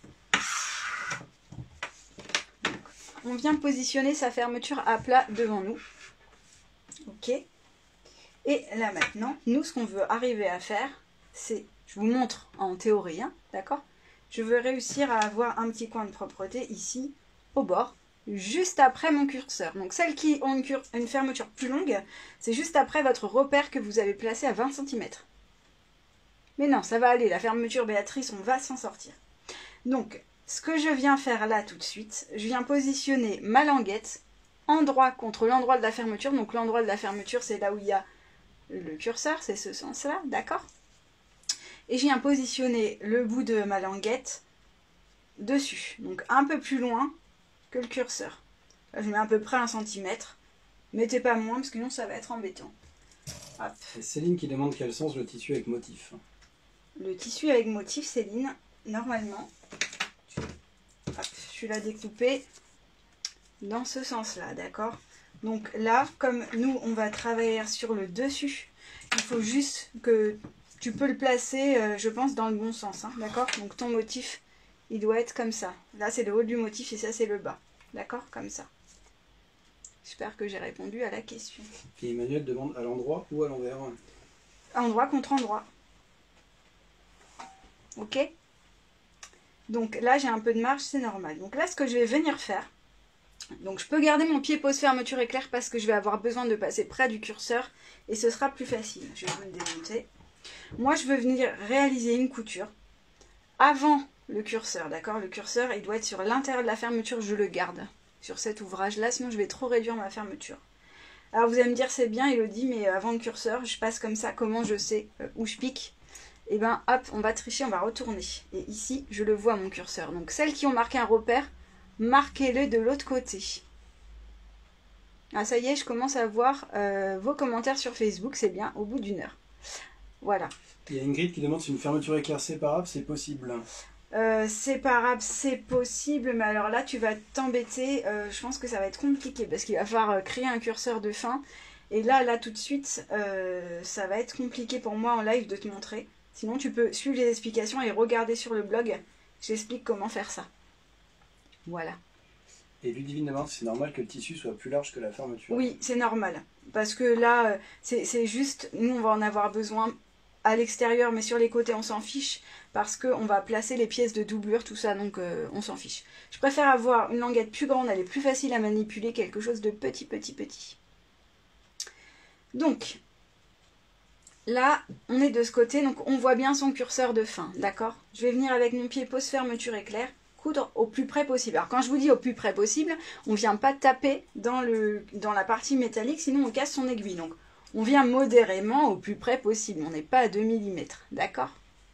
Donc, on vient positionner sa fermeture à plat devant nous. Ok, et là maintenant, nous ce qu'on veut arriver à faire, c'est, je vous montre en théorie, hein, d'accord? Je veux réussir à avoir un petit coin de propreté ici, au bord, juste après mon curseur. Donc celles qui ont une, une fermeture plus longue, c'est juste après votre repère que vous avez placé à vingt centimètres. Mais non, ça va aller, la fermeture Béatrice, on va s'en sortir. Donc, ce que je viens faire là tout de suite, je viens positionner ma languette endroit contre l'endroit de la fermeture. Donc l'endroit de la fermeture, c'est là où il y a le curseur, c'est ce sens-là, d'accord ? Et je viens positionner le bout de ma languette dessus, donc un peu plus loin que le curseur. Là, je mets à peu près un centimètre. Mettez pas moins, parce que sinon ça va être embêtant. Hop. C'est Céline qui demande quel sens le tissu avec motif. Le tissu avec motif, Céline, normalement, hop, je vais la découper dans ce sens-là, d'accord? Donc là, comme nous, on va travailler sur le dessus, il faut juste que tu peux le placer, euh, je pense, dans le bon sens, hein, d'accord? Donc ton motif, il doit être comme ça. Là, c'est le haut du motif et ça, c'est le bas. D'accord? Comme ça. J'espère que j'ai répondu à la question. Et Emmanuel demande à l'endroit ou à l'envers. endroit contre endroit. Ok? Donc là, j'ai un peu de marge, c'est normal. Donc là, ce que je vais venir faire, donc je peux garder mon pied pose fermeture éclair parce que je vais avoir besoin de passer près du curseur et ce sera plus facile. Je vais vous le démonter. Moi, je veux venir réaliser une couture avant le curseur, d'accord? Le curseur, il doit être sur l'intérieur de la fermeture, je le garde sur cet ouvrage-là, sinon je vais trop réduire ma fermeture. Alors vous allez me dire, c'est bien Elodie, mais avant le curseur, je passe comme ça, comment je sais euh, où je pique? Et bien hop, on va tricher, on va retourner. Et ici, je le vois mon curseur. Donc celles qui ont marqué un repère, marquez-le de l'autre côté. Ah ça y est, je commence à voir euh, vos commentaires sur Facebook, c'est bien, au bout d'une heure. Voilà. Il y a Ingrid qui demande si une fermeture éclair séparable, c'est possible. Euh, séparable, c'est possible, mais alors là, tu vas t'embêter. Euh, je pense que ça va être compliqué parce qu'il va falloir euh, créer un curseur de fin. Et là, là, tout de suite, euh, ça va être compliqué pour moi en live de te montrer. Sinon, tu peux suivre les explications et regarder sur le blog. J'explique comment faire ça. Voilà. Et Ludivine demande si c'est normal que le tissu soit plus large que la fermeture. Oui, c'est normal. Parce que là, c'est juste, nous, on va en avoir besoin à l'extérieur, mais sur les côtés, on s'en fiche. Parce qu'on va placer les pièces de doublure, tout ça, donc euh, on s'en fiche. Je préfère avoir une languette plus grande, elle est plus facile à manipuler, quelque chose de petit, petit, petit. Donc, là, on est de ce côté, donc on voit bien son curseur de fin, d'accord? Je vais venir avec mon pied pose fermeture éclair, coudre au plus près possible. Alors quand je vous dis au plus près possible, on ne vient pas taper dans, le, dans la partie métallique, sinon on casse son aiguille. Donc on vient modérément au plus près possible, on n'est pas à deux millimètres, d'accord?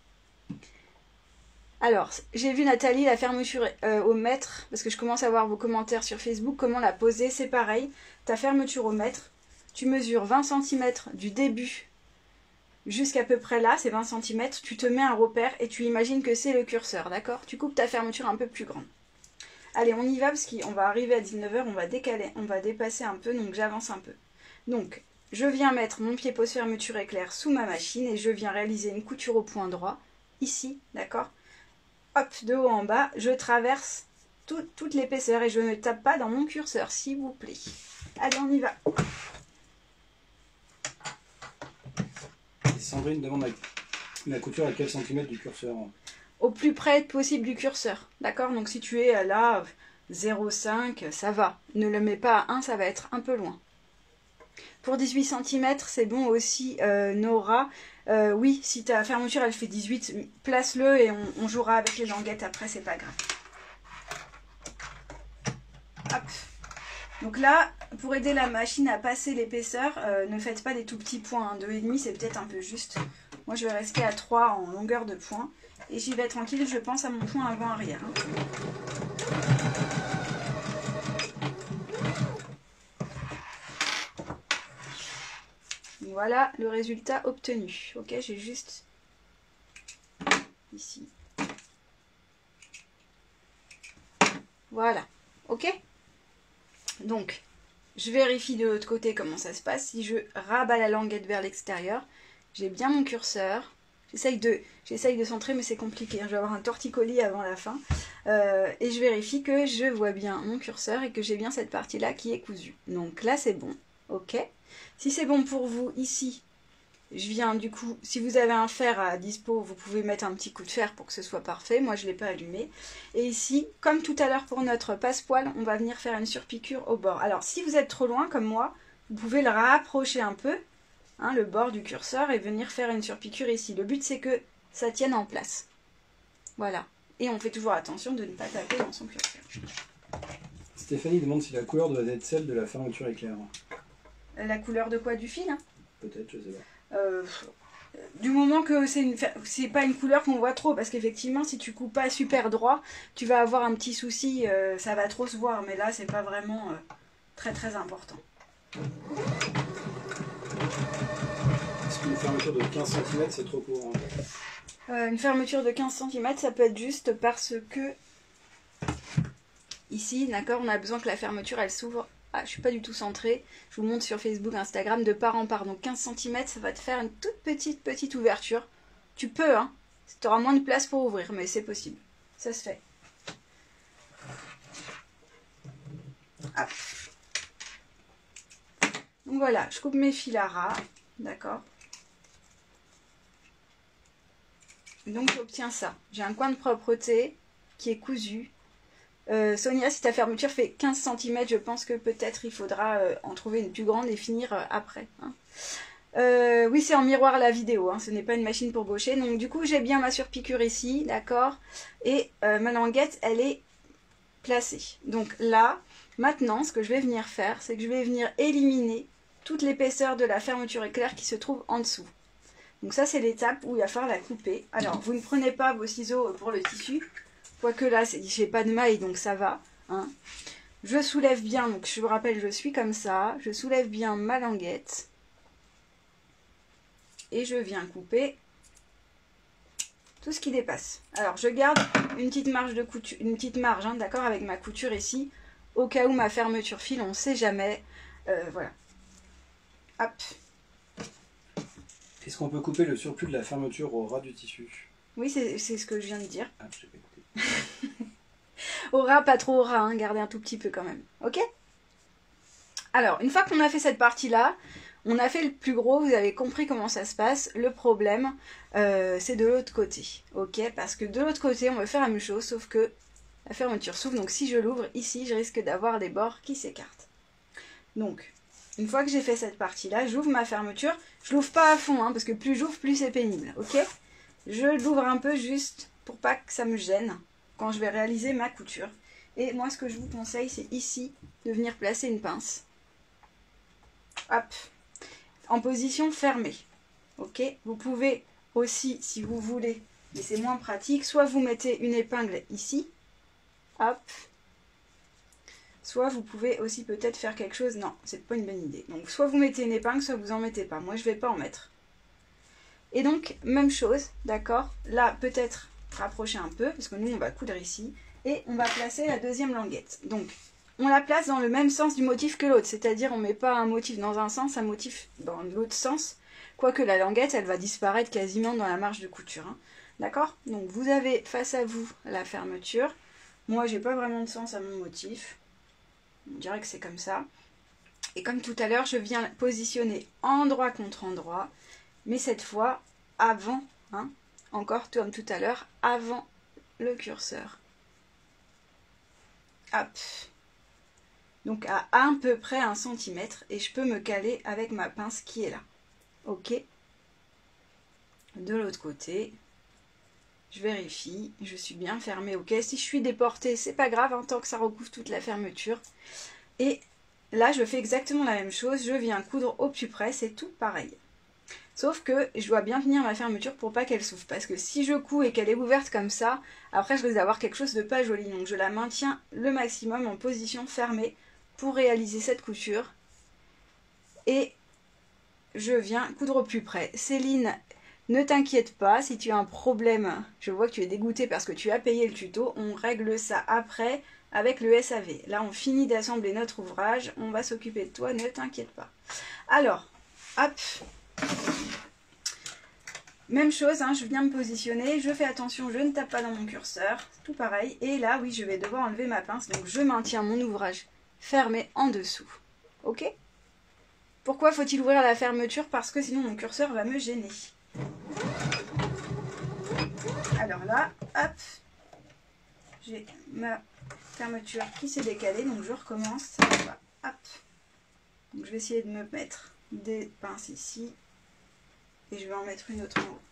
Alors, j'ai vu Nathalie, la fermeture euh, au mètre, parce que je commence à voir vos commentaires sur Facebook, comment la poser, c'est pareil. Ta fermeture au mètre, tu mesures vingt centimètres du début jusqu'à peu près là, c'est vingt centimètres, tu te mets un repère et tu imagines que c'est le curseur, d'accord? Tu coupes ta fermeture un peu plus grande. Allez, on y va parce qu'on va arriver à dix-neuf heures, on va décaler, on va dépasser un peu, donc j'avance un peu. Donc, je viens mettre mon pied pose fermeture éclair sous ma machine et je viens réaliser une couture au point droit, ici, d'accord? Hop, de haut en bas, je traverse tout, toute l'épaisseur et je ne tape pas dans mon curseur, s'il vous plaît. Allez, on y va. Et Sandrine demande la, la couture à quel centimètre du curseur? Au plus près possible du curseur, d'accord? Donc si tu es là, zéro virgule cinq, ça va. Ne le mets pas à un, ça va être un peu loin. Pour dix-huit centimètres, c'est bon aussi, euh, Nora. Euh, oui, si ta fermeture elle fait dix-huit, place-le et on, on jouera avec les languettes après, c'est pas grave. Hop. Donc là, pour aider la machine à passer l'épaisseur, euh, ne faites pas des tout petits points. Hein. deux virgule cinq, c'est peut-être un peu juste. Moi, je vais rester à trois en longueur de point. Et j'y vais tranquille, je pense à mon point avant-arrière. Hein. Voilà le résultat obtenu. Ok, j'ai juste ici. Voilà. Ok. Donc, je vérifie de l'autre côté comment ça se passe. Si je rabats la languette vers l'extérieur, j'ai bien mon curseur. J'essaye de, j'essaye de centrer, mais c'est compliqué. Je vais avoir un torticolis avant la fin. Euh, et je vérifie que je vois bien mon curseur et que j'ai bien cette partie-là qui est cousue. Donc là, c'est bon. Ok. Si c'est bon pour vous, ici, je viens du coup, si vous avez un fer à dispo, vous pouvez mettre un petit coup de fer pour que ce soit parfait. Moi, je ne l'ai pas allumé. Et ici, comme tout à l'heure pour notre passepoil, on va venir faire une surpiqûre au bord. Alors, si vous êtes trop loin, comme moi, vous pouvez le rapprocher un peu, hein, le bord du curseur, et venir faire une surpiqûre ici. Le but, c'est que ça tienne en place. Voilà. Et on fait toujours attention de ne pas taper dans son curseur. Stéphanie demande si la couleur doit être celle de la fermeture éclair. La couleur de quoi? Du fil, hein? Peut-être, je sais pas. Euh, du moment que c'est une c'est pas une couleur qu'on voit trop, parce qu'effectivement si tu coupes pas super droit, tu vas avoir un petit souci, euh, ça va trop se voir, mais là c'est pas vraiment euh, très très important. Est-ce qu'une fermeture de quinze centimètres c'est trop court? Hein? Euh, une fermeture de quinze centimètres, ça peut être juste parce que ici, d'accord, on a besoin que la fermeture elle s'ouvre. Ah, je suis pas du tout centrée. Je vous montre sur Facebook, Instagram, de part en part. Donc quinze centimètres, ça va te faire une toute petite, petite ouverture. Tu peux, hein. Tu auras moins de place pour ouvrir, mais c'est possible. Ça se fait. Hop. Donc voilà, je coupe mes fils à ras. D'accord. donc j'obtiens ça. J'ai un coin de propreté qui est cousu. Euh, Sonia, si ta fermeture fait quinze centimètres, je pense que peut-être il faudra euh, en trouver une plus grande et finir euh, après. Hein. Euh, oui, c'est en miroir la vidéo, hein, ce n'est pas une machine pour gaucher. Donc du coup, j'ai bien ma surpiqûre ici, d'accord. Et euh, ma languette, elle est placée. Donc là, maintenant, ce que je vais venir faire, c'est que je vais venir éliminer toute l'épaisseur de la fermeture éclair qui se trouve en dessous. Donc ça, c'est l'étape où il va falloir la couper. Alors, vous ne prenez pas vos ciseaux pour le tissu. Quoique là, j'ai pas de maille, donc ça va. Hein. Je soulève bien, donc je vous rappelle, je suis comme ça. Je soulève bien ma languette. Et je viens couper tout ce qui dépasse. Alors, je garde une petite marge, de couture, une petite marge hein, d'accord, avec ma couture ici. Au cas où ma fermeture file, on ne sait jamais. Euh, voilà. Hop. Est-ce qu'on peut couper le surplus de la fermeture au ras du tissu? Oui, c'est ce que je viens de dire. Ah, je l'ai pas écouté. Au ras, pas trop au ras, hein, gardez un tout petit peu quand même. Ok? Alors, une fois qu'on a fait cette partie-là, on a fait le plus gros, vous avez compris comment ça se passe. Le problème, euh, c'est de l'autre côté. Ok? Parce que de l'autre côté, on va faire la même chose, sauf que la fermeture s'ouvre. Donc si je l'ouvre ici, je risque d'avoir des bords qui s'écartent. Donc, une fois que j'ai fait cette partie-là, j'ouvre ma fermeture. Je l'ouvre pas à fond, hein, parce que plus j'ouvre, plus c'est pénible. Ok? Je l'ouvre un peu juste pour pas que ça me gêne quand je vais réaliser ma couture. Et moi, ce que je vous conseille, c'est ici de venir placer une pince. Hop. En position fermée. Ok? Vous pouvez aussi, si vous voulez, mais c'est moins pratique, soit vous mettez une épingle ici. Hop. Soit vous pouvez aussi peut-être faire quelque chose. Non, c'est pas une bonne idée. Donc, soit vous mettez une épingle, soit vous en mettez pas. Moi, je vais pas en mettre. Et donc, même chose, d'accord? Là, peut-être rapprocher un peu, parce que nous, on va coudre ici. Et on va placer la deuxième languette. Donc, on la place dans le même sens du motif que l'autre. C'est-à-dire, on ne met pas un motif dans un sens, un motif dans l'autre sens. Quoique la languette, elle va disparaître quasiment dans la marge de couture. Hein. D'accord? Donc, vous avez face à vous la fermeture. Moi, j'ai pas vraiment de sens à mon motif. On dirait que c'est comme ça. Et comme tout à l'heure, je viens positionner endroit contre endroit. Mais cette fois, avant, hein, encore comme tout à l'heure, avant le curseur. Hop. Donc à à peu près un centimètre. Et je peux me caler avec ma pince qui est là. Ok. De l'autre côté, je vérifie. Je suis bien fermée. Ok. Si je suis déportée, c'est pas grave, hein, tant que ça recouvre toute la fermeture. Et là, je fais exactement la même chose. Je viens coudre au plus près. C'est tout pareil. Sauf que je dois bien tenir ma fermeture pour pas qu'elle s'ouvre. Parce que si je couds et qu'elle est ouverte comme ça, après je risque d'avoir quelque chose de pas joli. Donc je la maintiens le maximum en position fermée pour réaliser cette couture. Et je viens coudre au plus près. Céline, ne t'inquiète pas, si tu as un problème, je vois que tu es dégoûtée parce que tu as payé le tuto, on règle ça après avec le S A V. Là on finit d'assembler notre ouvrage, on va s'occuper de toi, ne t'inquiète pas. Alors, hop. Même chose, hein, je viens me positionner, je fais attention, je ne tape pas dans mon curseur, tout pareil. Et là, oui, je vais devoir enlever ma pince, donc je maintiens mon ouvrage fermé en dessous. Ok? Pourquoi faut-il ouvrir la fermeture? Parce que sinon mon curseur va me gêner. Alors là, hop, j'ai ma fermeture qui s'est décalée, donc je recommence. Ça va, hop. Donc je vais essayer de me mettre des pinces ici. Et je vais en mettre une autre en haut.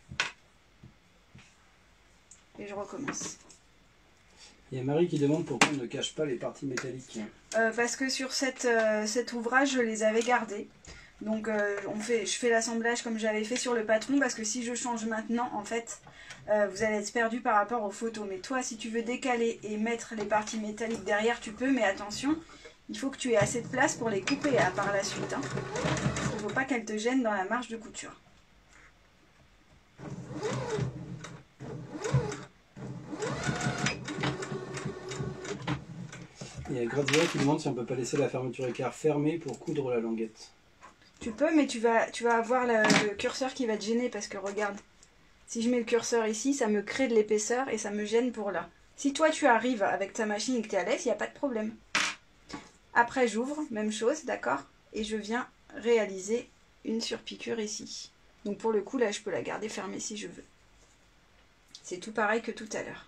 Et je recommence. Il y a Marie qui demande pourquoi on ne cache pas les parties métalliques. Euh, parce que sur cette, euh, cet ouvrage, je les avais gardées. Donc euh, on fait, je fais l'assemblage comme j'avais fait sur le patron. Parce que si je change maintenant, en fait, euh, vous allez être perdu par rapport aux photos. Mais toi, si tu veux décaler et mettre les parties métalliques derrière, tu peux. Mais attention, il faut que tu aies assez de place pour les couper à par la suite. Hein. Il ne faut pas qu'elles te gênent dans la marge de couture. Il y a Grazia qui demande si on peut pas laisser la fermeture écart fermée pour coudre la languette. Tu peux, mais tu vas, tu vas avoir le, le curseur qui va te gêner parce que regarde, si je mets le curseur ici, ça me crée de l'épaisseur et ça me gêne pour là. Si toi tu arrives avec ta machine et que tu es à l'aise, il n'y a pas de problème. Après j'ouvre, même chose, d'accord? Et je viens réaliser une surpiqûre ici. Donc pour le coup là je peux la garder fermée si je veux. C'est tout pareil que tout à l'heure.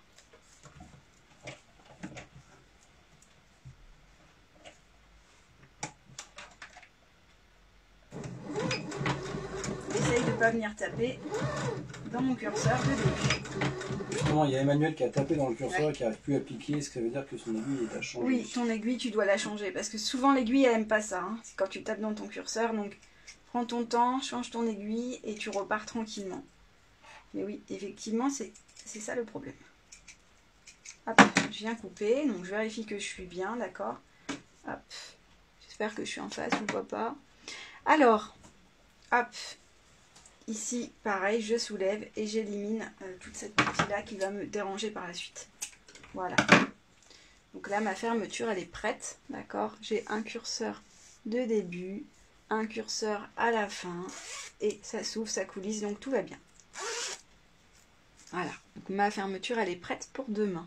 Essaye de ne pas venir taper dans mon curseur de début. Justement, il y a Emmanuel qui a tapé dans le curseur ouais. et qui n'arrive plus à piquer, ce qui veut dire que son aiguille est à changer. Oui, ton aiguille, tu dois la changer, parce que souvent l'aiguille, elle n'aime pas ça. Hein. C'est quand tu tapes dans ton curseur, donc prends ton temps, change ton aiguille et tu repars tranquillement. Mais oui, effectivement, c'est ça le problème. Hop, je viens couper, donc je vérifie que je suis bien, d'accord. Hop, j'espère que je suis en face, on ne voit pas. Alors, hop, ici, pareil, je soulève et j'élimine euh, toute cette partie-là qui va me déranger par la suite. Voilà. Donc là, ma fermeture, elle est prête, d'accord. J'ai un curseur de début, un curseur à la fin, et ça s'ouvre, ça coulisse, donc tout va bien. Voilà, donc ma fermeture, elle est prête pour demain.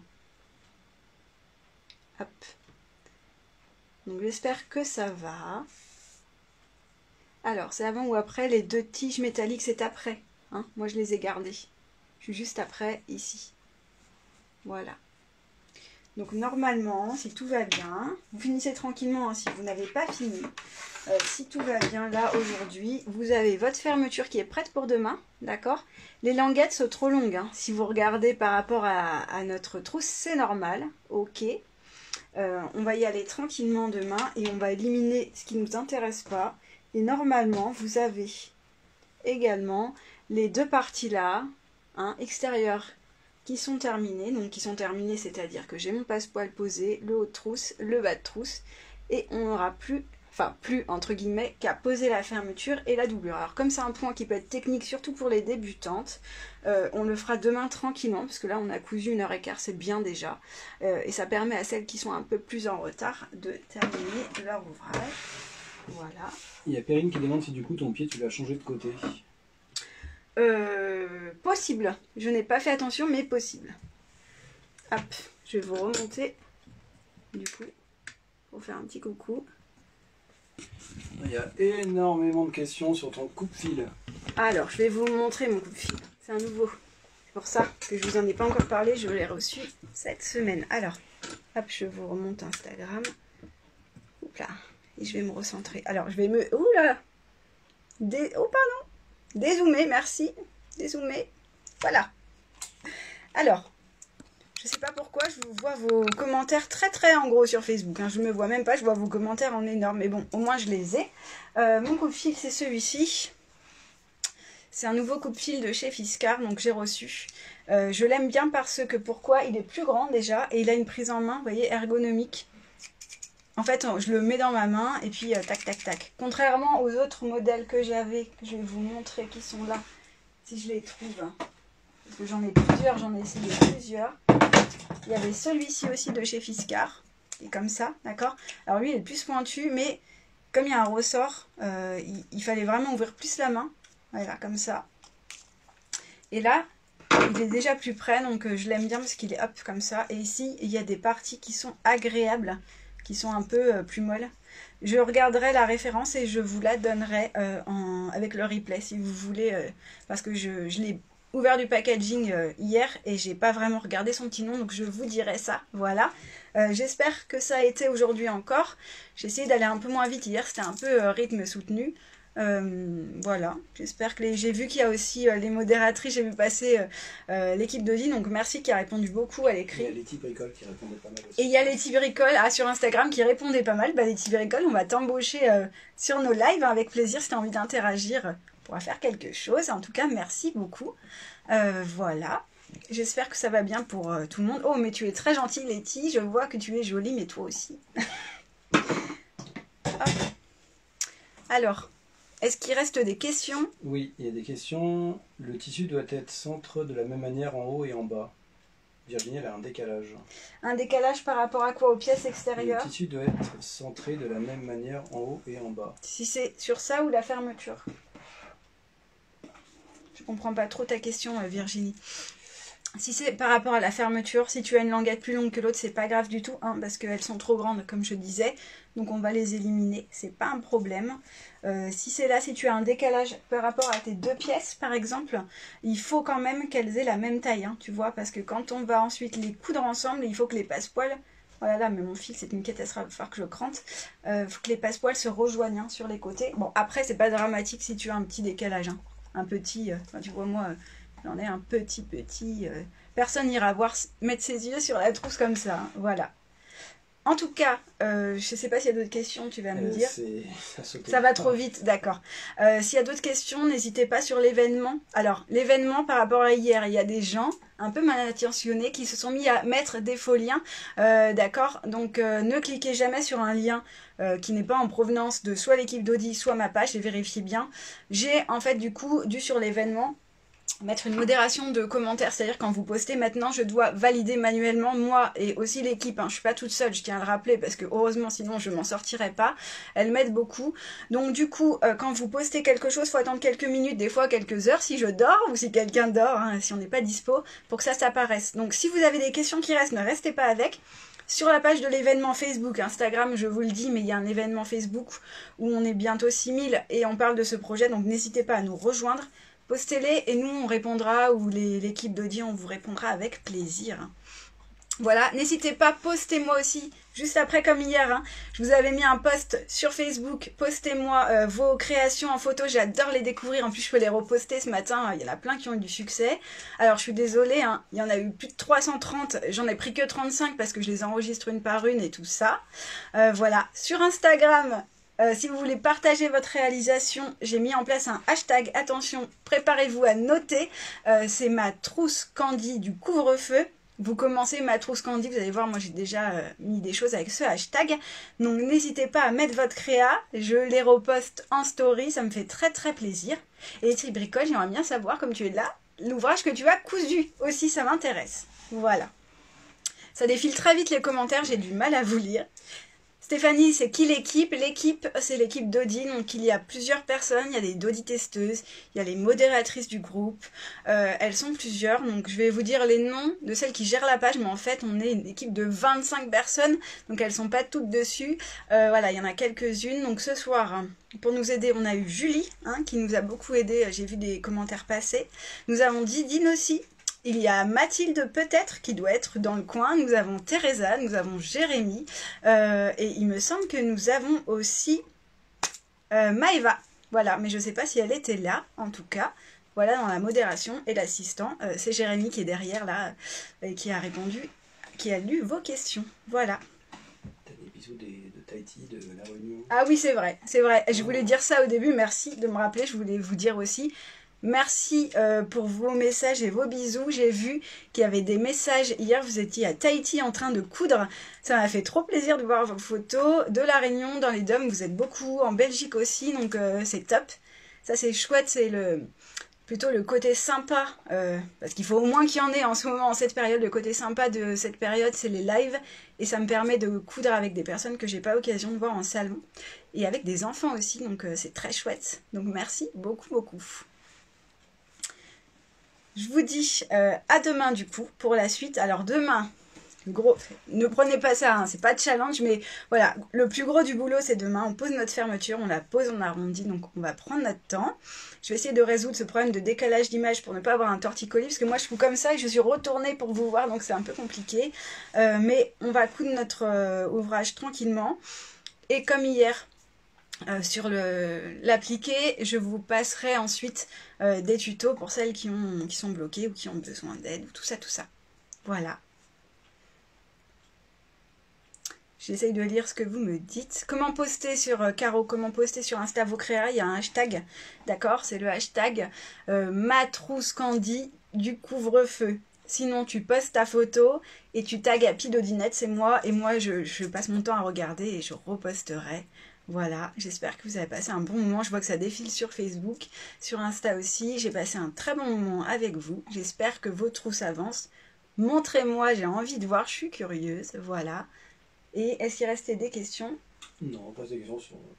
Hop. Donc j'espère que ça va. Alors, c'est avant ou après, les deux tiges métalliques, c'est après. Hein, moi, je les ai gardées. Je suis juste après, ici. Voilà. Donc normalement, si tout va bien, vous finissez tranquillement hein, si vous n'avez pas fini. Euh, si tout va bien là aujourd'hui, vous avez votre fermeture qui est prête pour demain, d'accord? Les languettes sont trop longues. Hein. Si vous regardez par rapport à, à notre trousse, c'est normal, ok. Euh, on va y aller tranquillement demain et on va éliminer ce qui ne nous intéresse pas. Et normalement, vous avez également les deux parties là, hein, extérieures, qui sont terminées, donc qui sont terminées, c'est-à-dire que j'ai mon passepoil posé, le haut de trousse, le bas de trousse, et on n'aura plus, enfin plus entre guillemets, qu'à poser la fermeture et la doublure. Alors comme c'est un point qui peut être technique, surtout pour les débutantes, euh, on le fera demain tranquillement, parce que là on a cousu une heure et quart, c'est bien déjà, euh, et ça permet à celles qui sont un peu plus en retard de terminer leur ouvrage. Voilà. Il y a Perrine qui demande si du coup ton pied tu l'as changé de côté. Euh, possible. Je n'ai pas fait attention, mais possible. Hop, je vais vous remonter. Du coup, pour faire un petit coucou. Il y a énormément de questions sur ton coupe-fil. Alors, je vais vous montrer mon coupe-fil. C'est un nouveau. C'est pour ça que je vous en ai pas encore parlé. Je l'ai reçu cette semaine. Alors, hop, je vous remonte Instagram. Oups là. Et je vais me recentrer. Alors, je vais me... Ouh là Dé... Oh, pardon Dézoomer, merci. Dézoomer. Voilà. Alors, je sais pas pourquoi, je vous vois vos commentaires très très en gros sur Facebook. Hein. Je ne me vois même pas, je vois vos commentaires en énorme. Mais bon, au moins je les ai. Euh, mon coupe-fil, c'est celui-ci. C'est un nouveau coupe-fil de chez Fiskars, donc j'ai reçu. Euh, je l'aime bien parce que, pourquoi? Il est plus grand déjà et il a une prise en main, vous voyez, ergonomique. En fait, je le mets dans ma main et puis euh, tac, tac, tac. Contrairement aux autres modèles que j'avais, que je vais vous montrer qui sont là, si je les trouve. Parce que j'en ai plusieurs, j'en ai essayé plusieurs. Il y avait celui-ci aussi de chez Fiskars, qui est comme ça, d'accord? Alors lui, il est plus pointu, mais comme il y a un ressort, euh, il, il fallait vraiment ouvrir plus la main. Voilà, comme ça. Et là, il est déjà plus près, donc euh, je l'aime bien parce qu'il est hop, comme ça. Et ici, il y a des parties qui sont agréables, qui sont un peu euh, plus molles. Je regarderai la référence et je vous la donnerai euh, en, avec le replay si vous voulez, euh, parce que je, je l'ai ouvert du packaging euh, hier et j'ai pas vraiment regardé son petit nom, donc je vous dirai ça. Voilà. Euh, J'espère que ça a été aujourd'hui encore. J'ai essayé d'aller un peu moins vite hier, c'était un peu euh, rythme soutenu. Euh, voilà, j'espère que les... j'ai vu qu'il y a aussi euh, les modératrices, j'ai vu passer euh, euh, l'équipe d'Audi, donc merci qui a répondu beaucoup à l'écrit. Il y a Letty Bricole qui répondait pas mal aussi. Et il y a Letty Bricole ah, sur Instagram qui répondait pas mal. Bah, Letty Bricole, on va t'embaucher euh, sur nos lives hein, avec plaisir si tu as envie d'interagir. On pourra faire quelque chose. En tout cas, merci beaucoup. Euh, voilà. J'espère que ça va bien pour euh, tout le monde. Oh, mais tu es très gentille, Letty. Je vois que tu es jolie, mais toi aussi. Alors. Est-ce qu'il reste des questions? Oui, il y a des questions. Le tissu doit être centre de la même manière en haut et en bas. Virginie, elle a un décalage. Un décalage par rapport à quoi? Aux pièces extérieures? Le tissu doit être centré de la même manière en haut et en bas. Si c'est sur ça ou la fermeture? Je comprends pas trop ta question, Virginie. Si c'est par rapport à la fermeture, si tu as une languette plus longue que l'autre, c'est pas grave du tout, hein, parce qu'elles sont trop grandes, comme je disais. Donc on va les éliminer, c'est pas un problème. Euh, si c'est là, si tu as un décalage par rapport à tes deux pièces, par exemple, il faut quand même qu'elles aient la même taille, hein, tu vois, parce que quand on va ensuite les coudre ensemble, il faut que les passepoils... Oh là là, mais mon fil, c'est une catastrophe, il va falloir que je crante. Il euh, faut que les passepoils se rejoignent, hein, sur les côtés. Bon, après, c'est pas dramatique si tu as un petit décalage, hein. Un petit, euh, enfin, tu vois, moi... Euh, J'en ai un petit, petit... Euh, personne n'ira voir, mettre ses yeux sur la trousse comme ça. Hein, voilà. En tout cas, euh, je ne sais pas s'il y a d'autres questions, tu vas me Euh, dire. Ça, ça va trop vite, d'accord. Euh, s'il y a d'autres questions, n'hésitez pas sur l'événement. Alors, l'événement par rapport à hier, il y a des gens un peu mal intentionnés qui se sont mis à mettre des faux liens. Euh, d'accord. Donc, euh, ne cliquez jamais sur un lien euh, qui n'est pas en provenance de soit l'équipe d'Audi, soit ma page, et vérifiez bien. J'ai en fait du coup dû sur l'événement mettre une modération de commentaires, c'est-à-dire quand vous postez maintenant, je dois valider manuellement, moi et aussi l'équipe, hein. Je suis pas toute seule, je tiens à le rappeler, parce que heureusement, sinon je m'en sortirais pas, elles m'aident beaucoup. Donc du coup, euh, quand vous postez quelque chose, faut attendre quelques minutes, des fois quelques heures, si je dors, ou si quelqu'un dort, hein, si on n'est pas dispo, pour que ça s'apparaisse. Donc si vous avez des questions qui restent, ne restez pas avec. Sur la page de l'événement Facebook, Instagram, je vous le dis, mais il y a un événement Facebook où on est bientôt six mille et on parle de ce projet, donc n'hésitez pas à nous rejoindre. Postez-les et nous on répondra, ou l'équipe d'Audi on vous répondra avec plaisir. Voilà, n'hésitez pas, postez-moi aussi, juste après comme hier, hein, je vous avais mis un post sur Facebook, postez-moi euh, vos créations en photo, j'adore les découvrir, en plus je peux les reposter ce matin, il y en a plein qui ont eu du succès. Alors je suis désolée, hein, il y en a eu plus de trois cent trente, j'en ai pris que trente-cinq parce que je les enregistre une par une et tout ça. Euh, voilà, sur Instagram... Euh, si vous voulez partager votre réalisation, j'ai mis en place un hashtag. Attention, préparez-vous à noter. Euh, c'est ma trousse Candy du couvre-feu. Vous commencez ma trousse Candy, vous allez voir, moi j'ai déjà euh, mis des choses avec ce hashtag. Donc n'hésitez pas à mettre votre créa. Je les reposte en story, ça me fait très très plaisir. Et les tribricoles, j'aimerais bien savoir, comme tu es là, l'ouvrage que tu as cousu aussi, ça m'intéresse. Voilà. Ça défile très vite les commentaires, j'ai du mal à vous lire. Stéphanie, c'est qui l'équipe? L'équipe, c'est l'équipe d'Audi, donc il y a plusieurs personnes, il y a des d'Audi testeuses, il y a les modératrices du groupe, euh, elles sont plusieurs, donc je vais vous dire les noms de celles qui gèrent la page, mais en fait on est une équipe de vingt-cinq personnes, donc elles sont pas toutes dessus, euh, voilà, il y en a quelques-unes, donc ce soir, hein, pour nous aider, on a eu Julie, hein, qui nous a beaucoup aidé, j'ai vu des commentaires passer, nous avons Didine aussi. Il y a Mathilde peut-être qui doit être dans le coin, nous avons Teresa, nous avons Jérémy, euh, et il me semble que nous avons aussi euh, Maëva, voilà, mais je ne sais pas si elle était là, en tout cas, voilà, dans la modération, et l'assistant, euh, c'est Jérémy qui est derrière là, et qui a répondu, qui a lu vos questions, voilà. T'as des bisous des, de Tahiti, de La Réunion. Ah oui, c'est vrai, c'est vrai, je voulais dire ça au début, merci de me rappeler, je voulais vous dire aussi. Merci euh, pour vos messages et vos bisous. J'ai vu qu'il y avait des messages. Hier, vous étiez à Tahiti en train de coudre. Ça m'a fait trop plaisir de voir vos photos. De La Réunion, dans les D O M, vous êtes beaucoup. En Belgique aussi, donc euh, c'est top. Ça, c'est chouette. C'est le plutôt le côté sympa. Euh, parce qu'il faut au moins qu'il y en ait en ce moment, en cette période. Le côté sympa de cette période, c'est les lives. Et ça me permet de coudre avec des personnes que j'ai pas l'occasion de voir en salon. Et avec des enfants aussi, donc euh, c'est très chouette. Donc merci beaucoup, beaucoup. Je vous dis euh, à demain du coup pour la suite. Alors demain, gros, ne prenez pas ça, hein, c'est pas de challenge, mais voilà, le plus gros du boulot c'est demain. On pose notre fermeture, on la pose en arrondi, donc on va prendre notre temps. Je vais essayer de résoudre ce problème de décalage d'image pour ne pas avoir un torticolis, parce que moi je fous comme ça et je suis retournée pour vous voir, donc c'est un peu compliqué. Euh, mais on va coudre notre euh, ouvrage tranquillement. Et comme hier, Euh, sur l'appliqué, je vous passerai ensuite euh, des tutos pour celles qui, ont, qui sont bloquées ou qui ont besoin d'aide, ou tout ça, tout ça. Voilà. J'essaye de lire ce que vous me dites. Comment poster sur euh, Caro, comment poster sur Insta vos créas? Il y a un hashtag, d'accord? C'est le hashtag euh, ma trousse Candy du couvre-feu. Sinon, tu postes ta photo et tu tags Happy d'Audinette, c'est moi, et moi je, je passe mon temps à regarder et je reposterai. Voilà, j'espère que vous avez passé un bon moment. Je vois que ça défile sur Facebook, sur Insta aussi. J'ai passé un très bon moment avec vous. J'espère que vos trousses avancent. Montrez-moi, j'ai envie de voir, je suis curieuse. Voilà. Et est-ce qu'il restait des questions? Non, pas des questions sur...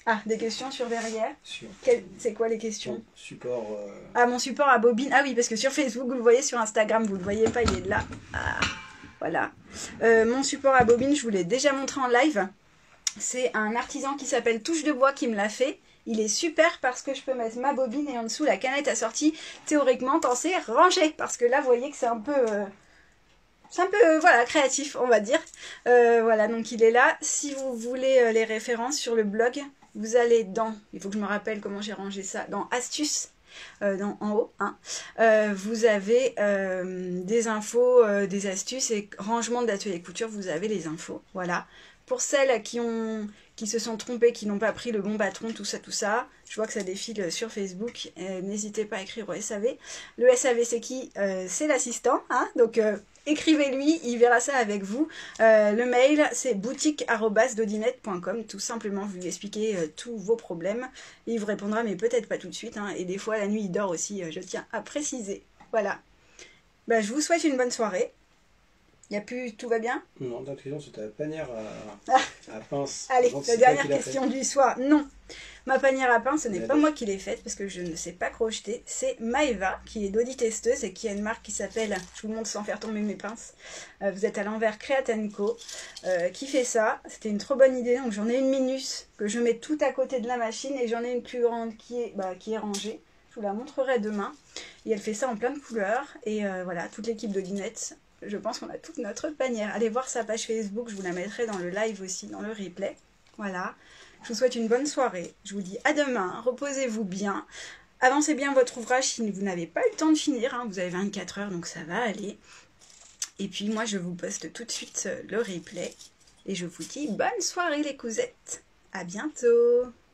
Ah, des questions sur derrière. Sur Quel... C'est quoi les questions? ton support. euh, Ah, mon support à bobine. Ah oui, parce que sur Facebook, vous le voyez, sur Instagram, vous le voyez pas, il est là. Ah, voilà. Euh, mon support à bobine, je vous l'ai déjà montré en live. C'est un artisan qui s'appelle Touche de Bois qui me l'a fait. Il est super parce que je peux mettre ma bobine et en dessous, la canette assortie, théoriquement, quand c'est rangé. Parce que là, vous voyez que c'est un peu... Euh... C'est un peu, euh, voilà, créatif, on va dire. Euh, voilà, donc il est là. Si vous voulez euh, les références sur le blog, vous allez dans, il faut que je me rappelle comment j'ai rangé ça, dans Astuces, euh, dans, en haut, hein. Euh, vous avez euh, des infos, euh, des astuces et rangement d'atelier couture, vous avez les infos, voilà. Pour celles qui, ont, qui se sont trompées, qui n'ont pas pris le bon patron, tout ça, tout ça, je vois que ça défile sur Facebook, euh, n'hésitez pas à écrire au S A V. Le S A V c'est qui? euh, C'est l'assistant, hein, donc... Euh, écrivez-lui, il verra ça avec vous. Euh, le mail, c'est boutique arobase dodinette point com. Tout simplement, vous lui expliquez euh, tous vos problèmes. Et il vous répondra, mais peut-être pas tout de suite. Hein, et des fois, la nuit, il dort aussi, euh, je tiens à préciser. Voilà. Bah, je vous souhaite une bonne soirée. Il n'y a plus... Tout va bien? Non, d'autres questions sur ta panière à, Ah. à pince. Allez, Donc, la c'est dernière toi qui l'as question fait. du soir. Non. Ma panière à pain, ce n'est Mais pas allez. moi qui l'ai faite parce que je ne sais pas crocheter. C'est Maeva qui est Dodi Testeuse et qui a une marque qui s'appelle, je vous montre sans faire tomber mes pinces, euh, vous êtes à l'envers, Createnco, euh, qui fait ça. C'était une trop bonne idée. Donc j'en ai une Minus que je mets tout à côté de la machine et j'en ai une plus grande qui est, bah, qui est rangée. Je vous la montrerai demain. Et elle fait ça en plein de couleurs. Et euh, voilà, toute l'équipe d'Odinette. Je pense qu'on a toute notre panière. Allez voir sa page Facebook, je vous la mettrai dans le live aussi, dans le replay. Voilà. Je vous souhaite une bonne soirée. Je vous dis à demain. Reposez-vous bien. Avancez bien votre ouvrage si vous n'avez pas eu le temps de finir. Hein. Vous avez vingt-quatre heures, donc ça va aller. Et puis moi, je vous poste tout de suite le replay. Et je vous dis bonne soirée les cousettes. À bientôt.